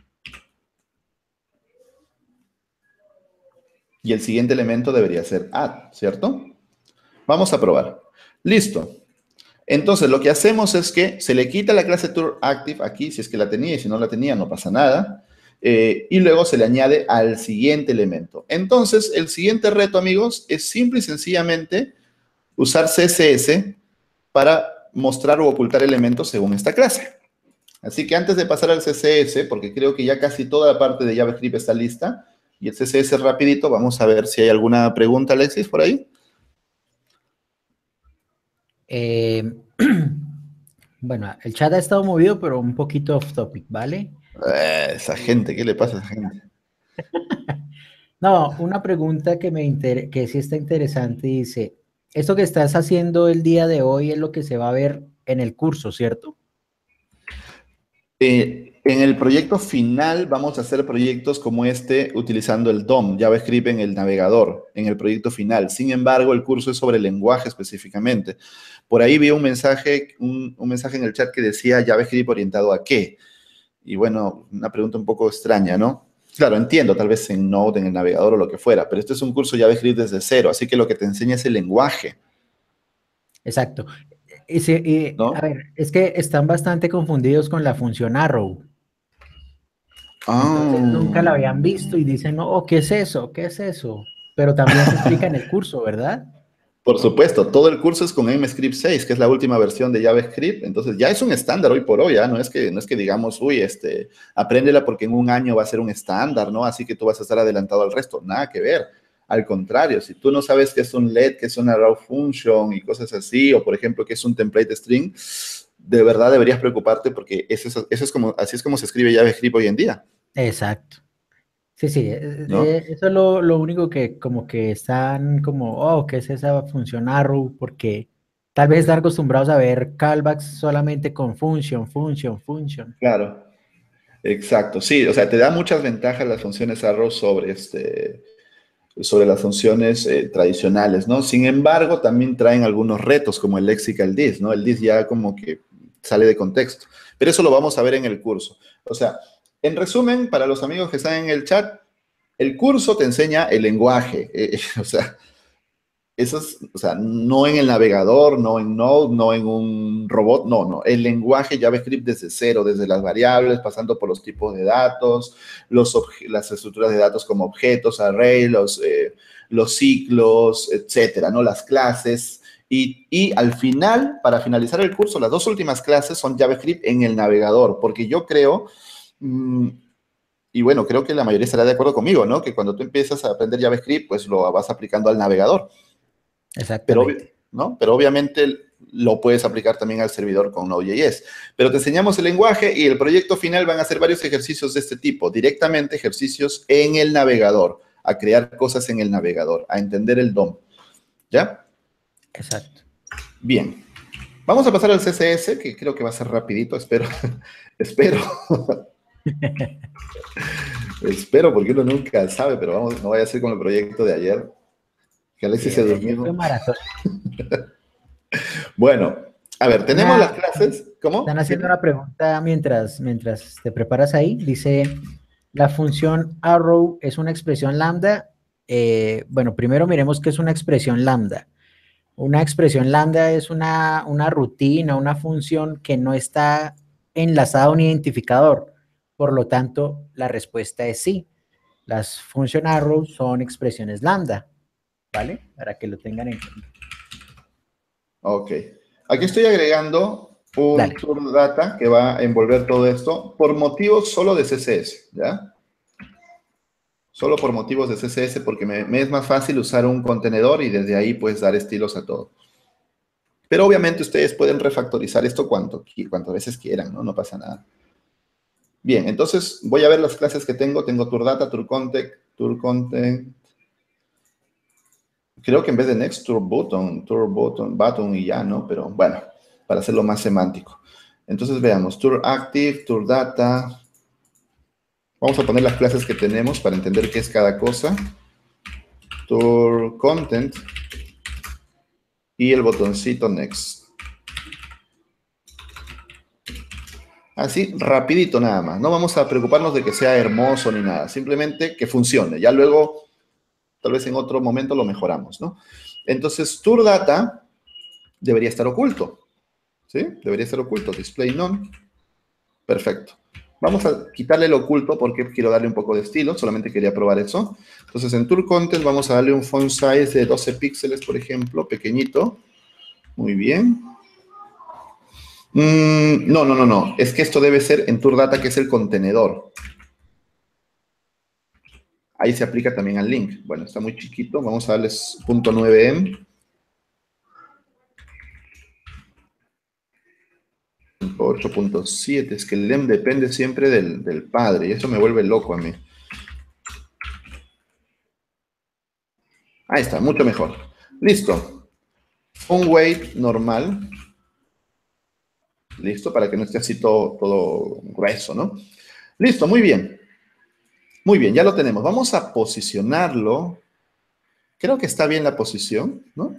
Y el siguiente elemento debería ser add, ¿cierto? Vamos a probar. Listo. Entonces, lo que hacemos es que se le quita la clase tourActive aquí, si es que la tenía, y si no la tenía, no pasa nada. Y luego se le añade al siguiente elemento. Entonces, el siguiente reto, amigos, es simple y sencillamente usar CSS para mostrar o ocultar elementos según esta clase. Así que antes de pasar al CSS, porque creo que ya casi toda la parte de JavaScript está lista, y el CSS rapidito, vamos a ver si hay alguna pregunta, Alexis, por ahí. Bueno, el chat ha estado movido, pero un poquito off topic, ¿vale? Esa gente, ¿qué le pasa a esa gente? No, una pregunta que sí está interesante, dice, esto que estás haciendo el día de hoy es lo que se va a ver en el curso, ¿cierto? En el proyecto final vamos a hacer proyectos como este utilizando el DOM, JavaScript en el navegador, en el proyecto final. Sin embargo, el curso es sobre el lenguaje específicamente. Por ahí vi un mensaje en el chat que decía JavaScript orientado a qué. Y bueno, una pregunta un poco extraña, ¿no? Claro, entiendo, tal vez en Node, en el navegador o lo que fuera, pero este es un curso JavaScript desde cero, así que lo que te enseña es el lenguaje. Exacto. ¿No? A ver, es que están bastante confundidos con la función arrow. Entonces nunca la habían visto y dicen, oh, ¿qué es eso? ¿Qué es eso? Pero también se explica en el curso, ¿verdad? Por supuesto, todo el curso es con ECMAScript 6, que es la última versión de JavaScript. Entonces, ya es un estándar hoy por hoy, ¿ya? No es que digamos, uy, apréndela porque en un año va a ser un estándar, ¿no? Así que tú vas a estar adelantado al resto. Nada que ver. Al contrario, si tú no sabes qué es un let, qué es una raw function y cosas así, o por ejemplo, qué es un template string, de verdad deberías preocuparte porque así es como se escribe JavaScript hoy en día, Exacto. Sí, sí, ¿no? eso es lo único que como que están como, oh, ¿qué es esa función arrow? Porque tal vez están acostumbrados a ver callbacks solamente con function, function, function. Claro. Exacto, sí, o sea, te da muchas ventajas las funciones arrow sobre las funciones tradicionales, ¿no? Sin embargo, también traen algunos retos, como el lexical dis, ¿no? El dis ya como que sale de contexto. Pero eso lo vamos a ver en el curso. O sea, en resumen, para los amigos que están en el chat, el curso te enseña el lenguaje, o sea, eso es, o sea, no en el navegador, no en Node, no en un robot, no, no. El lenguaje JavaScript desde cero, desde las variables, pasando por los tipos de datos, las estructuras de datos como objetos, array, los ciclos, etcétera, ¿no? Las clases. Y al final, para finalizar el curso, las dos últimas clases son JavaScript en el navegador, porque yo creo, mmm, y bueno, creo que la mayoría estará de acuerdo conmigo, ¿no? Que cuando tú empiezas a aprender JavaScript, pues lo vas aplicando al navegador. Exactamente. ¿No? Pero obviamente lo puedes aplicar también al servidor con Node.js. Pero te enseñamos el lenguaje y el proyecto final van a ser varios ejercicios de este tipo, directamente ejercicios en el navegador, a crear cosas en el navegador, a entender el DOM. ¿Ya? Exacto. Bien. Vamos a pasar al CSS, que creo que va a ser rapidito, espero. espero. espero, porque uno nunca sabe, pero vamos, no vaya a ser con el proyecto de ayer, que Sí, Alexis se ayer fue durmió. maratón. Bueno, a ver, tenemos las clases. Están ¿Cómo? haciendo una pregunta mientras te preparas ahí. Dice, la función arrow es una expresión lambda. Bueno, primero miremos qué es una expresión lambda. Una expresión lambda es una rutina, una función que no está enlazada a un identificador. Por lo tanto, la respuesta es sí. Las función arrow son expresiones lambda, ¿vale? Para que lo tengan en cuenta. Ok. Aquí estoy agregando un Dale. tour data que va a envolver todo esto por motivos solo de CSS, ¿ya? Solo por motivos de CSS porque me es más fácil usar un contenedor y desde ahí pues dar estilos a todo. Pero obviamente ustedes pueden refactorizar esto cuantas veces quieran, ¿no? No pasa nada. Bien, entonces voy a ver las clases que tengo. Tengo tour data, tour content. Creo que en vez de next, button y ya, ¿no? Pero bueno, para hacerlo más semántico. Entonces veamos, tour active, tour data. Vamos a poner las clases que tenemos para entender qué es cada cosa. Tour content y el botoncito next. Así, rapidito nada más. No vamos a preocuparnos de que sea hermoso ni nada. Simplemente que funcione. Ya luego, tal vez en otro momento lo mejoramos, ¿no? Entonces, tour data debería estar oculto. ¿Sí? Debería estar oculto. Display none. Perfecto. Vamos a quitarle el oculto porque quiero darle un poco de estilo. Solamente quería probar eso. Entonces, en Tour Content vamos a darle un font size de 12 píxeles, por ejemplo, pequeñito. Muy bien. No. Es que esto debe ser en Tour Data, que es el contenedor. Ahí se aplica también al link. Bueno, está muy chiquito. Vamos a darles .9em. 8.7. Es que el lem depende siempre del padre. Y eso me vuelve loco a mí. Ahí está, mucho mejor. Listo. Un weight normal. Listo, para que no esté así todo grueso, ¿no? Listo, muy bien. Muy bien, ya lo tenemos. Vamos a posicionarlo. Creo que está bien la posición, ¿no?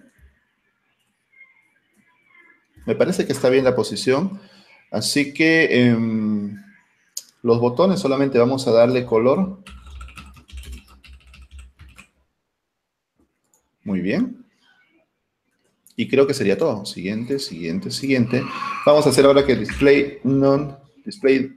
Me parece que está bien la posición. Así que los botones solamente vamos a darle color. Muy bien. Y creo que sería todo. Siguiente, siguiente, siguiente. Vamos a hacer ahora que display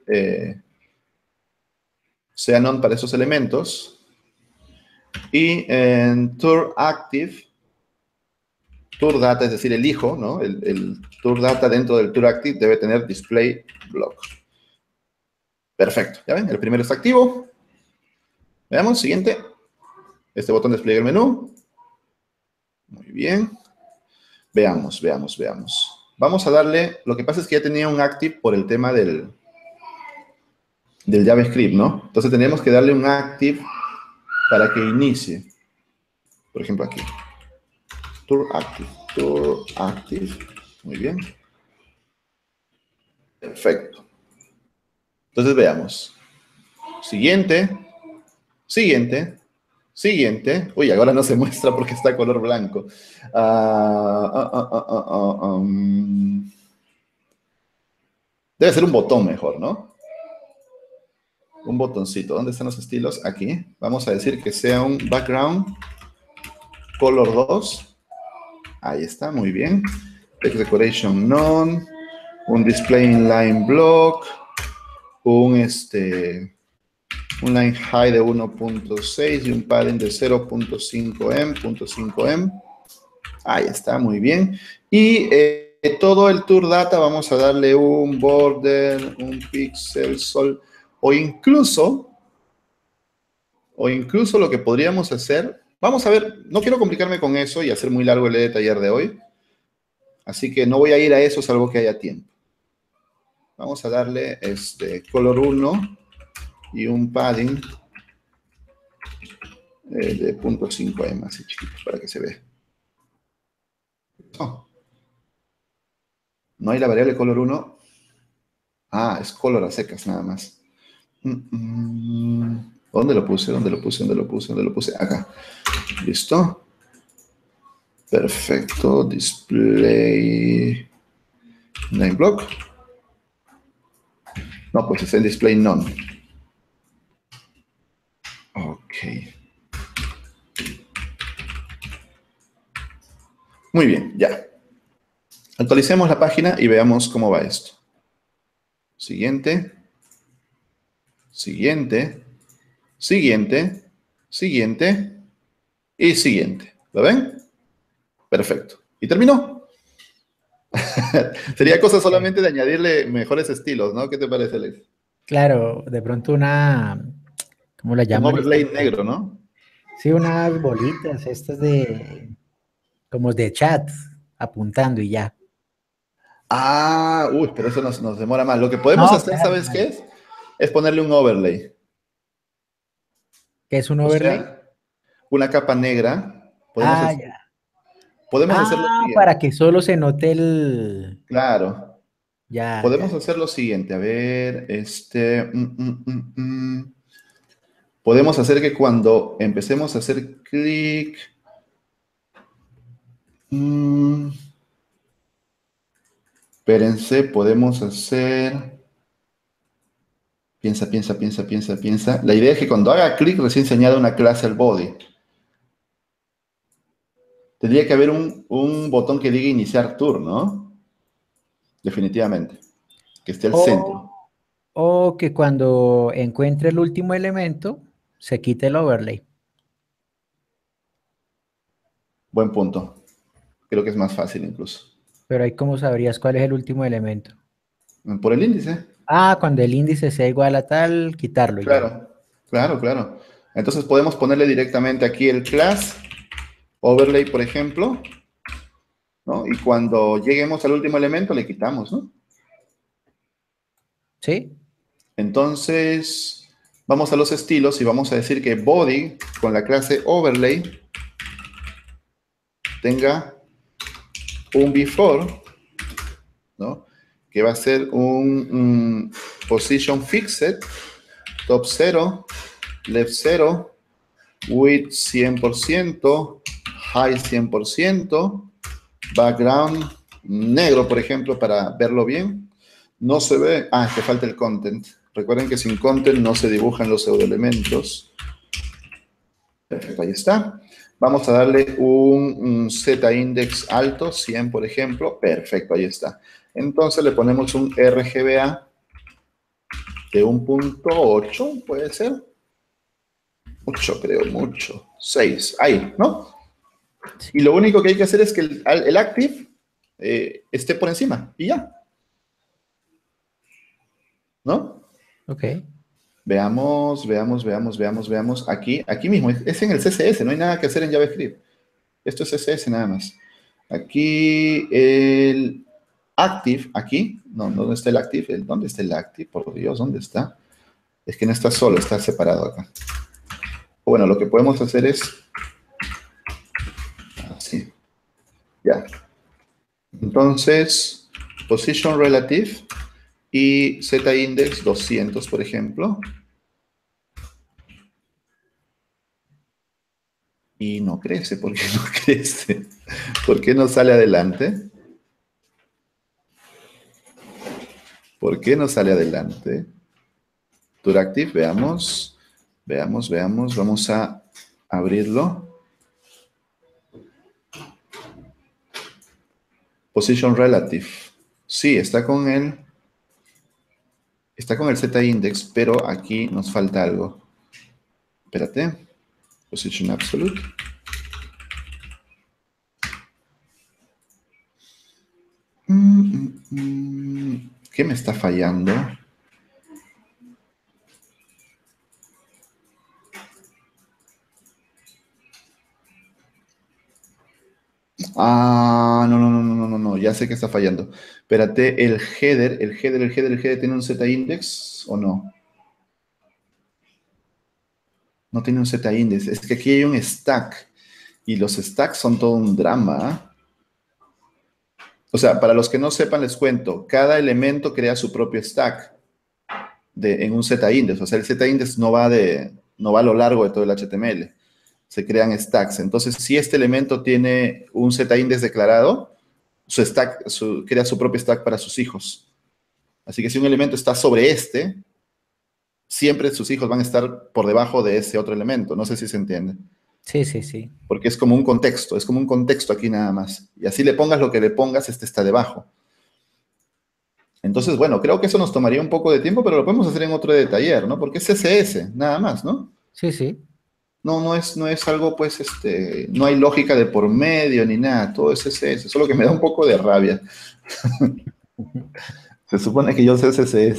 sea none para esos elementos. Y en tour active tour data, es decir, el hijo, ¿no? El tour data dentro del tour active debe tener display block. Perfecto, ¿ya ven? El primero está activo. Veamos, siguiente. Este botón despliega el menú. Muy bien. Veamos. Vamos a darle, lo que pasa es que ya tenía un active por el tema del JavaScript, ¿no? Entonces tendríamos que darle un active para que inicie. Por ejemplo, aquí. Tour active. Muy bien. Perfecto. Entonces veamos. Siguiente. Uy, ahora no se muestra porque está color blanco. Debe ser un botón mejor, ¿no? Un botoncito. ¿Dónde están los estilos? Aquí. Vamos a decir que sea un background color 2. Ahí está, muy bien. Text decoration none. Un display inline block. Un line high de 1.6 y un padding de 0.5M. Ahí está, muy bien. Y todo el tour data vamos a darle un border, un pixel, sol, o incluso lo que podríamos hacer, vamos a ver, no quiero complicarme con eso y hacer muy largo el taller de hoy, así que no voy a ir a eso salvo que haya tiempo. Vamos a darle color 1 y un padding de 0.5M, así chiquito, para que se vea. Oh. No hay la variable color 1. Ah, es color a secas nada más. ¿Dónde lo puse? Acá. ¿Listo? Perfecto. Display name block. No, pues es el display none. Ok. Muy bien, ya. Actualicemos la página y veamos cómo va esto. Siguiente. Y siguiente. ¿Lo ven? Perfecto. ¿Y terminó? Sería cosa solamente de añadirle mejores estilos, ¿no? ¿Qué te parece, Alex? Claro, de pronto ¿cómo la Un llaman overlay estas? negro, ¿no? Sí, unas bolitas, estas como de chat, apuntando y ya. Ah, uy, pero eso nos demora más. Lo que podemos No, hacer, claro, ¿sabes qué claro. es? Es ponerle un overlay. ¿Qué es un O overlay? sea, una capa negra. Ah, ya. Podemos hacer lo Ah, para siguiente. que solo se note el... Claro. Ya, Podemos ya. hacer lo siguiente. A ver, podemos hacer que cuando empecemos a hacer clic... espérense, podemos hacer... Piensa. La idea es que cuando haga clic recién se añade una clase al body. Tendría que haber un botón que diga iniciar tour, ¿no? Definitivamente. Que esté al O, centro. o que cuando encuentre el último elemento, se quite el overlay. Buen punto. Creo que es más fácil incluso. Pero ahí cómo sabrías cuál es el último elemento. Por el índice. Ah, cuando el índice sea igual a tal, quitarlo y ya. Claro. Entonces podemos ponerle directamente aquí el class overlay, por ejemplo, ¿no? Y cuando lleguemos al último elemento le quitamos, ¿no? ¿Sí? Entonces, vamos a los estilos y vamos a decir que body con la clase overlay tenga un before, ¿no? Que va a ser un position fixed, top 0, left 0, width 100%, high 100%, background negro, por ejemplo, para verlo bien. No se ve, que falta el content. Recuerden que sin content no se dibujan los pseudoelementos. Perfecto, ahí está. Vamos a darle un z-index alto, 100 por ejemplo. Perfecto, ahí está. Entonces le ponemos un RGBA de 1.8, puede ser. Mucho, creo, mucho. 6, ahí, ¿no? Y lo único que hay que hacer es que el active esté por encima y ya. ¿No? Ok. Veamos. Aquí mismo, es en el CSS, no hay nada que hacer en JavaScript. Esto es CSS nada más. Aquí el active, aquí, no, ¿dónde está el active? ¿Dónde está el active? Por Dios, ¿dónde está? Es que no está solo, está separado acá. Bueno, lo que podemos hacer es así. Ya. Entonces, position relative y z-index 200, por ejemplo. Y no crece. ¿Por qué no crece? ¿Por qué no sale adelante? ¿Por qué no sale adelante? Turactive, veamos. Veamos. Vamos a abrirlo. Position relative. Sí, está con el z-index, pero aquí nos falta algo. Espérate. Position absolute. ¿Qué me está fallando? No, ya sé que está fallando. Espérate, el header tiene un z-index o no? No tiene un z-index. Es que aquí hay un stack y los stacks son todo un drama. O sea, para los que no sepan, les cuento. Cada elemento crea su propio stack en un z-index. O sea, el z-index no va a lo largo de todo el HTML. Se crean stacks. Entonces, si este elemento tiene un z-index declarado, crea su propio stack para sus hijos. Así que si un elemento está sobre siempre sus hijos van a estar por debajo de ese otro elemento. No sé si se entiende. Sí. Porque es como un contexto aquí nada más. Y así le pongas lo que le pongas, este está debajo. Entonces, bueno, creo que eso nos tomaría un poco de tiempo, pero lo podemos hacer en otro de taller, ¿no? Porque es CSS, nada más, ¿no? Sí. No es algo, pues, no hay lógica de por medio ni nada, todo es CSS, solo que me da un poco de rabia. Se supone que yo sé CSS.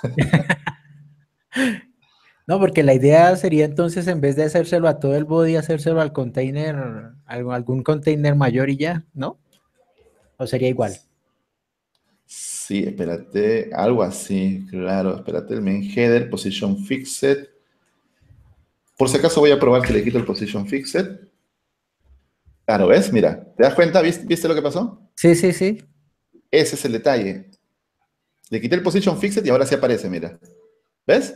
No, porque la idea sería entonces, en vez de hacérselo a todo el body, hacérselo al container, algún container mayor y ya, ¿no? ¿O sería igual? Sí, espérate, algo así, claro, espérate, el main header, position fixed. Por si acaso voy a probar que le quito el position fixed. Claro, ¿ves? Mira, ¿te das cuenta? ¿Viste lo que pasó? Sí. Ese es el detalle. Le quité el position fixed y ahora sí aparece, mira. ¿Ves?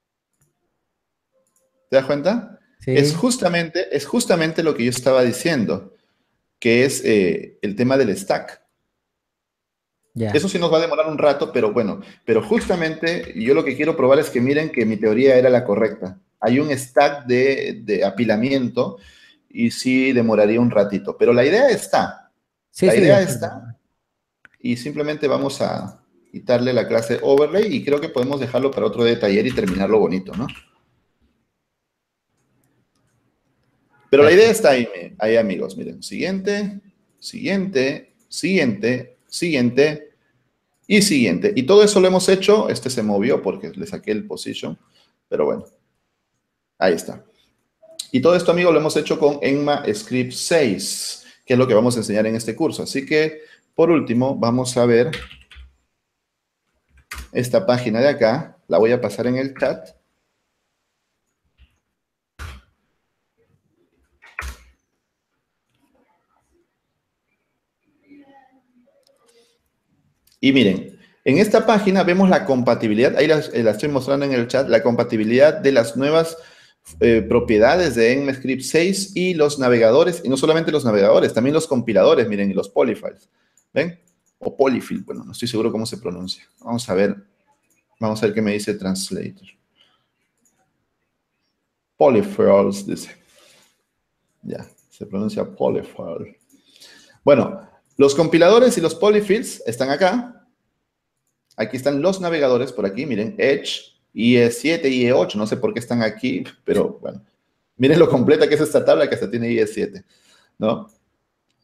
¿Te das cuenta? Sí, Es justamente lo que yo estaba diciendo, que es el tema del stack. ya. Eso sí nos va a demorar un rato, pero bueno, pero justamente yo lo que quiero probar es que miren que mi teoría era la correcta. Hay un stack de apilamiento y sí demoraría un ratito, pero la idea está. La De idea acuerdo. está y simplemente vamos a quitarle la clase overlay y creo que podemos dejarlo para otro de taller y terminarlo bonito, ¿no? Pero la idea Perfecto. está ahí, amigos. Miren, siguiente y siguiente. Y todo eso lo hemos hecho. Este se movió porque le saqué el position, pero bueno, ahí está. Y todo esto, amigos, lo hemos hecho con ECMAScript 6, que es lo que vamos a enseñar en este curso. Así que, por último, vamos a ver esta página de acá. La voy a pasar en el chat. Y miren, en esta página vemos la compatibilidad, ahí la estoy mostrando en el chat, la compatibilidad de las nuevas propiedades de ECMAScript 6 y los navegadores, y no solamente los navegadores, también los compiladores, miren, y los polyfiles. ¿Ven? O polyfill, bueno, no estoy seguro cómo se pronuncia. Vamos a ver qué me dice translator. Polyfills, dice. Ya, se pronuncia polyfill. Bueno, los compiladores y los polyfills están acá. Aquí están los navegadores por aquí, miren, Edge, IE7, IE8, no sé por qué están aquí, pero bueno. Miren lo completa que es esta tabla que hasta tiene IE7, ¿no?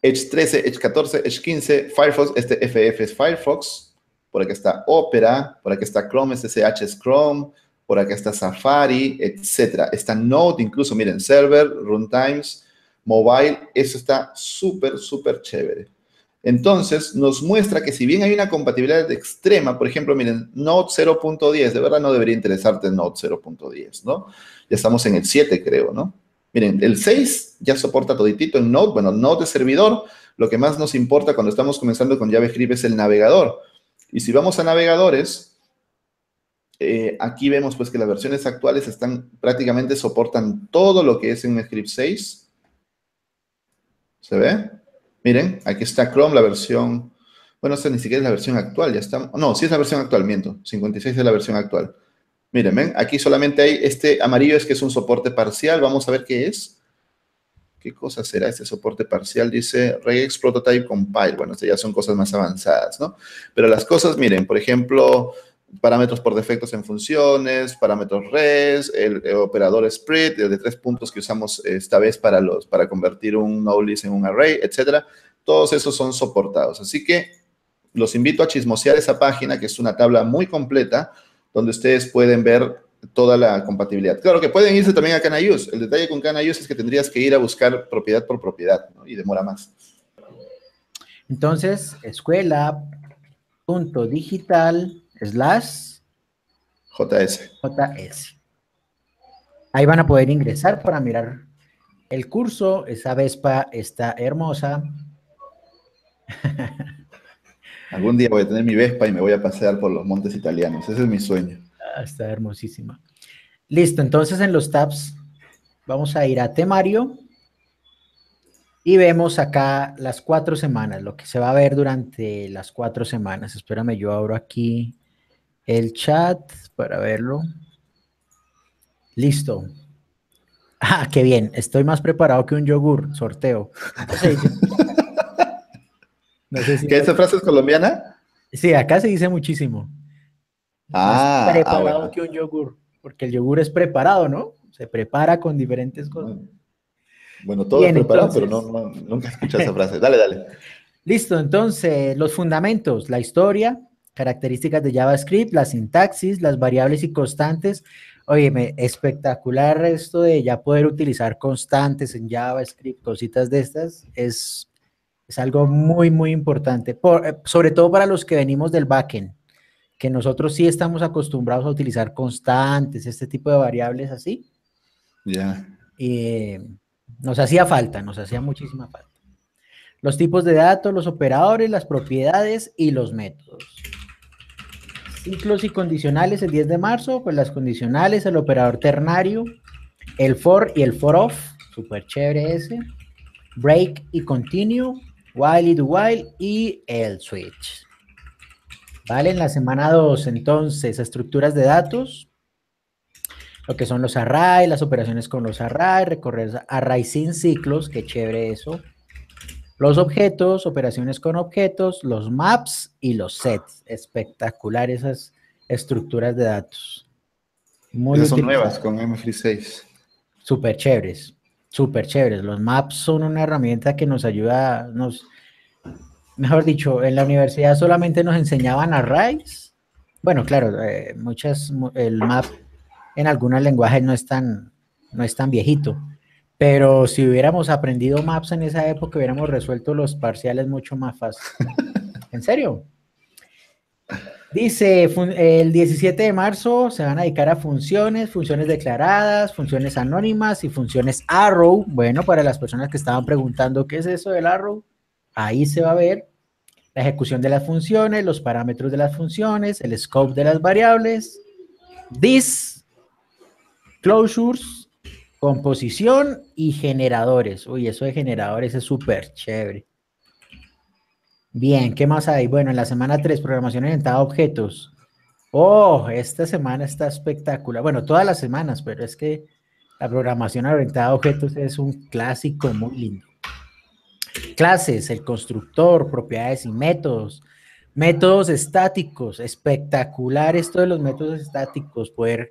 Edge 13, Edge 14, Edge 15, Firefox, este FF es Firefox, por acá está Opera, por acá está Chrome, SSH es Chrome, por acá está Safari, etcétera. Está Node, incluso, miren, Server, Runtimes, Mobile, eso está súper, súper chévere. Entonces, nos muestra que si bien hay una compatibilidad extrema, por ejemplo, miren, Node 0.10, de verdad no debería interesarte Node 0.10, ¿no? Ya estamos en el 7, creo, ¿no? Miren, el 6 ya soporta toditito en Node. Bueno, Node es servidor. Lo que más nos importa cuando estamos comenzando con JavaScript es el navegador. Y si vamos a navegadores, aquí vemos pues que las versiones actuales prácticamente soportan todo lo que es en Script 6. ¿Se ve? Miren, aquí está Chrome, la versión... Bueno, esta ni siquiera es la versión actual, ya está... No, sí es la versión actual, miento. 56 es la versión actual. Miren, ¿ven? Aquí solamente hay este amarillo, es que es un soporte parcial. Vamos a ver qué es. ¿Qué cosa será este soporte parcial? Dice Regex Prototype Compile. Bueno, estas ya son cosas más avanzadas, ¿no? Pero las cosas, miren, por ejemplo, parámetros por defectos en funciones, parámetros res, el operador split, el de 3 puntos que usamos esta vez para convertir un no-list en un array, etcétera. Todos esos son soportados. Así que los invito a chismosear esa página, que es una tabla muy completa, donde ustedes pueden ver toda la compatibilidad. Claro que pueden irse también a CanaUse. El detalle con CanaUse es que tendrías que ir a buscar propiedad por propiedad, ¿no? Y demora más. Entonces, escuela.digital/JS. Ahí van a poder ingresar para mirar el curso. Esa Vespa está hermosa. Algún día voy a tener mi Vespa y me voy a pasear por los montes italianos. Ese es mi sueño. Está hermosísima. Listo, entonces en los tabs vamos a ir a temario y vemos acá las 4 semanas, lo que se va a ver durante las 4 semanas. Espérame, yo abro aquí el chat para verlo. Listo. Ah, qué bien, estoy más preparado que un yogur, sorteo. No sé si ¿Qué, esa frase es colombiana? sí, acá se dice muchísimo. Más preparado bueno. que un yogur, porque el yogur es preparado, ¿no? Se prepara con diferentes cosas. Bueno, todo es Bien, preparado, entonces, pero nunca he escuchado esa frase. Dale, dale. listo, entonces, los fundamentos, la historia, características de JavaScript, la sintaxis, las variables y constantes. Óyeme, espectacular esto de ya poder utilizar constantes en JavaScript, cositas de estas, es algo muy, muy importante, sobre todo para los que venimos del backend, que nosotros sí estamos acostumbrados a utilizar constantes, este tipo de variables así. Ya. Nos hacía falta, nos hacía muchísima falta. Los tipos de datos, los operadores, las propiedades y los métodos. Ciclos y condicionales el 10 de marzo, pues las condicionales, el operador ternario, el for y el for of, súper chévere ese. Break y continue, while y do while y el switch. Vale, en la semana 2, entonces, estructuras de datos, lo que son los arrays, las operaciones con los arrays, recorrer arrays sin ciclos, qué chévere eso. Los objetos, operaciones con objetos, los maps y los sets. Espectacular esas estructuras de datos. Muy Esas son utilizadas. nuevas con MFree6. Súper chéveres, súper chéveres. Los maps son una herramienta que nos ayuda, mejor dicho, en la universidad solamente nos enseñaban arrays. Bueno, claro, el map en algunos lenguajes no es tan viejito. Pero si hubiéramos aprendido maps en esa época, hubiéramos resuelto los parciales mucho más fácil. ¿En serio? Dice, el 17 de marzo se van a dedicar a funciones declaradas, funciones anónimas y funciones arrow. Bueno, para las personas que estaban preguntando qué es eso del arrow, ahí se va a ver la ejecución de las funciones, los parámetros de las funciones, el scope de las variables, this, closures, composición y generadores. Uy, eso de generadores es súper chévere. Bien, ¿qué más hay? Bueno, en la semana 3, programación orientada a objetos. Oh, esta semana está espectacular. Bueno, todas las semanas, pero es que la programación orientada a objetos es un clásico muy lindo. Clases, el constructor, propiedades y métodos. Métodos estáticos, espectacular esto de los métodos estáticos, poder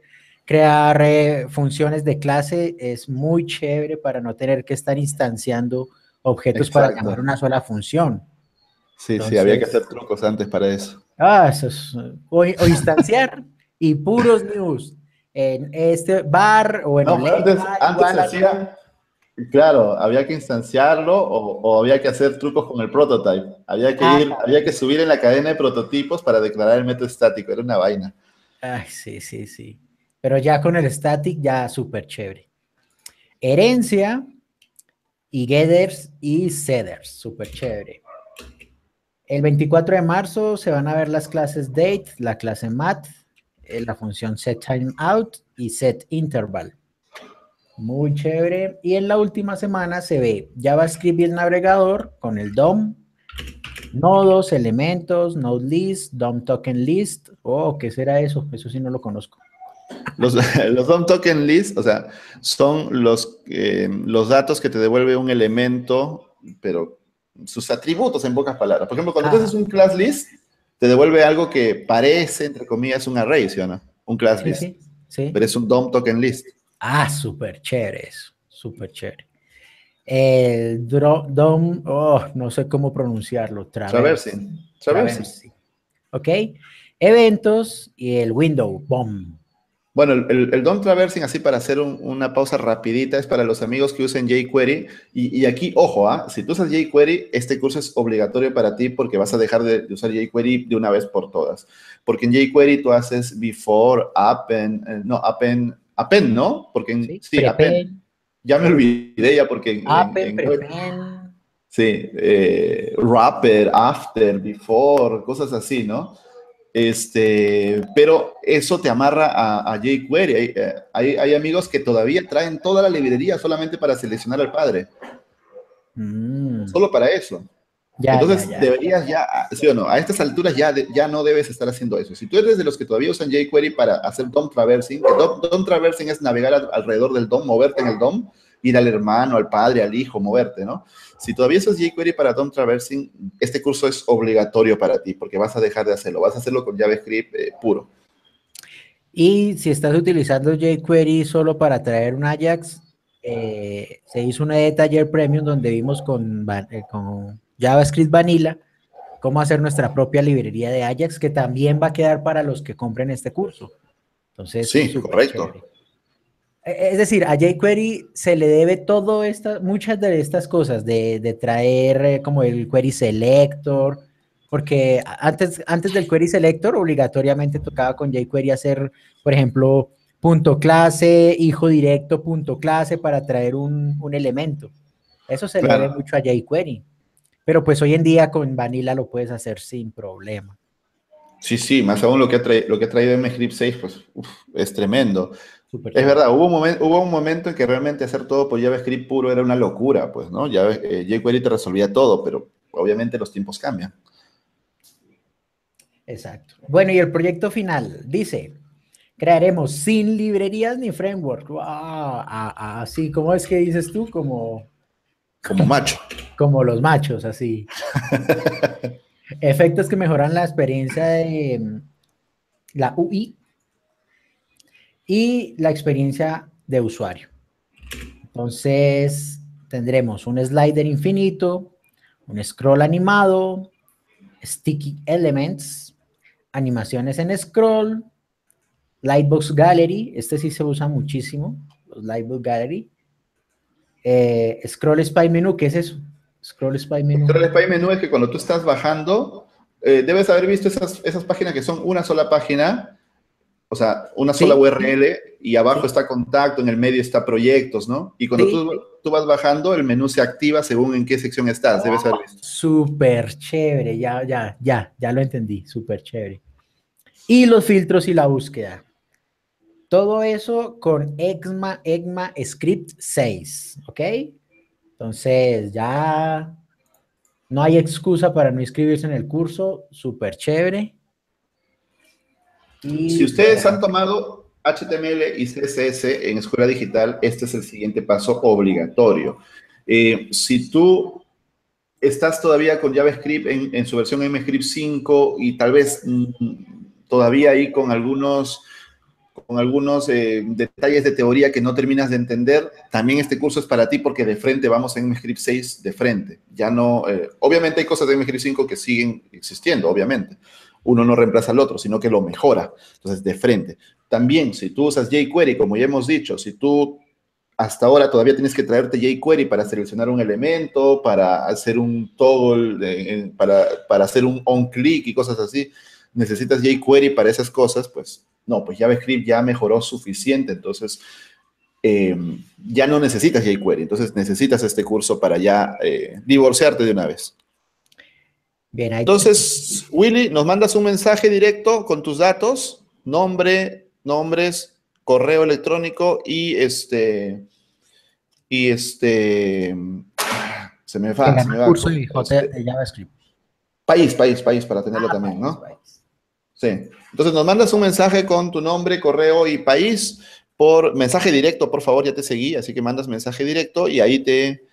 crear funciones de clase es muy chévere para no tener que estar instanciando objetos para llamar Exacto. una sola función. Sí, sí, había que hacer Entonces, trucos antes para eso. eso es, o instanciar y puros news en este bar, o bueno, No, pero antes, lengua antes se igual a new. hacía, claro, había que instanciarlo o había que hacer trucos con el prototype. Ah, Había que también. subir en la cadena de prototipos para declarar el método estático. Era una vaina. Ay, sí, sí, sí. Pero ya con el static ya súper chévere. Herencia y getters y setters, súper chévere. El 24 de marzo se van a ver las clases date, la clase math, la función setTimeout y setInterval. Muy chévere. Y en la última semana se ve JavaScript y el navegador con el DOM, nodos, elementos, node list, DOM token list. Oh, ¿qué será eso? Eso sí no lo conozco. Los, los DOM token list, o sea, son los datos que te devuelve un elemento, pero sus atributos en pocas palabras. Por ejemplo, cuando tú haces Ajá. un class list, te devuelve algo que parece, entre comillas, un array, ¿sí o no? Un class Sí, list, sí, sí. pero es un DOM token list. Ah, súper chévere eso, súper chévere. El DOM, oh, no sé cómo pronunciarlo, Traversing, traversing. Traverse, ¿ok? Eventos y el window, bomb. Bueno, el DOM traversing, así para hacer una pausa rapidita, es para los amigos que usen jQuery. Y aquí, ojo, si tú usas jQuery, este curso es obligatorio para ti porque vas a dejar de usar jQuery de una vez por todas. Porque en jQuery tú haces before, append, no, append, ¿no? Porque ¿Sí? sí, append. Prepend, Ya me olvidé ya porque appen, web, prepend. sí, wrapper, after, before, cosas así, ¿no? Pero eso te amarra a jQuery. Hay amigos que todavía traen toda la librería solamente para seleccionar al padre, Mm, solo para eso. ya, ya, Entonces, ya. deberías ya, sí o no, a estas alturas ya no debes estar haciendo eso. Si tú eres de los que todavía usan jQuery para hacer DOM traversing, que DOM traversing es navegar alrededor del DOM, moverte en el DOM, ir al hermano, al padre, al hijo, moverte, ¿no? Si todavía usas jQuery para DOM traversing, este curso es obligatorio para ti, porque vas a dejar de hacerlo, vas a hacerlo con JavaScript puro. Y si estás utilizando jQuery solo para traer un Ajax, se hizo una de taller premium donde vimos con JavaScript Vanilla cómo hacer nuestra propia librería de Ajax, que también va a quedar para los que compren este curso. Entonces, Sí, súper correcto. chévere. Es decir, a jQuery se le debe muchas de estas cosas, de traer como el query selector, porque antes del query selector obligatoriamente tocaba con jQuery hacer, por ejemplo, punto clase, hijo directo, punto clase para traer un elemento. Eso se le debe Claro. mucho a jQuery, pero pues hoy en día con Vanilla lo puedes hacer sin problema. Sí, sí, más aún lo que ha traído MScript 6, pues es tremendo. Súper Es chévere. verdad, hubo un momento en que realmente hacer todo por JavaScript puro era una locura, pues, ¿no? jQuery te resolvía todo, pero obviamente los tiempos cambian. Exacto. Bueno, y el proyecto final dice, crearemos sin librerías ni framework. Wow, así, ¿cómo es que dices tú? Como macho. Como los machos, así. Efectos que mejoran la experiencia de la UI y la experiencia de usuario. Entonces, tendremos un slider infinito, un scroll animado, sticky elements, animaciones en scroll, Lightbox Gallery, este sí se usa muchísimo, los Lightbox Gallery. Scroll Spy Menu, ¿qué es eso? Scroll Spy Pero el Menu. spy menú es que cuando tú estás bajando, debes haber visto esas páginas que son una sola página, o sea, una sola Sí, sí, URL y abajo sí, está contacto, en el medio está proyectos, ¿no? Y cuando sí, tú, sí. tú vas bajando, el menú se activa según en qué sección estás, debes haber visto. Súper chévere, ya lo entendí, súper chévere. Y los filtros y la búsqueda. Todo eso con ECMAScript 6, ¿ok? Entonces ya no hay excusa para no inscribirse en el curso, súper chévere. Si Y ustedes han bueno, tomado HTML y CSS en Escuela Digital, este es el siguiente paso obligatorio. Si tú estás todavía con JavaScript en su versión MScript 5 y tal vez todavía ahí con algunos con algunos detalles de teoría que no terminas de entender, también este curso es para ti porque de frente vamos en MScript 6 de frente. Ya no, obviamente hay cosas de MScript 5 que siguen existiendo, obviamente. Uno no reemplaza al otro, sino que lo mejora. Entonces, de frente. También, si tú usas jQuery, como ya hemos dicho, si tú hasta ahora todavía tienes que traerte jQuery para seleccionar un elemento, para hacer un toggle, para hacer un on-click y cosas así, necesitas jQuery para esas cosas, pues no, pues JavaScript ya mejoró suficiente, entonces ya no necesitas jQuery, entonces necesitas este curso para ya divorciarte de una vez. Bien, ahí. Entonces, Willy, nos mandas un mensaje directo con tus datos, nombres, correo electrónico se me va, se me va. Curso de JavaScript. País, para tenerlo también, ¿no? País. Sí. Entonces nos mandas un mensaje con tu nombre, correo y país por mensaje directo, por favor, ya te seguí, así que mandas mensaje directo y ahí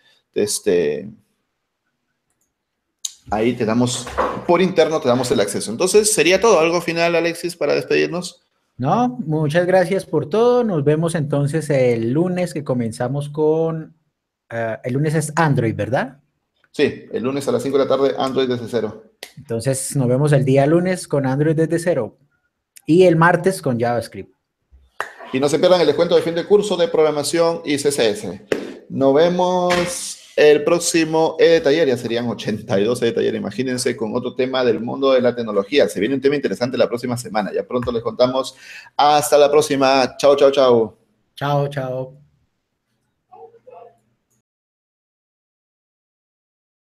ahí te damos, por interno te damos el acceso. Entonces, ¿sería todo? ¿Algo final, Alexis, para despedirnos? No, muchas gracias por todo. Nos vemos entonces el lunes que comenzamos con... el lunes es Android, ¿verdad? Sí, el lunes a las 5 de la tarde, Android desde cero. Entonces nos vemos el día lunes con Android desde cero y el martes con JavaScript. Y no se pierdan el descuento de fin de curso de programación y CSS. Nos vemos el próximo E-Taller, ya serían 82 E-Taller, imagínense, con otro tema del mundo de la tecnología. Se viene un tema interesante la próxima semana, ya pronto les contamos. Hasta la próxima. Chao, chao, chao. Chao, chao.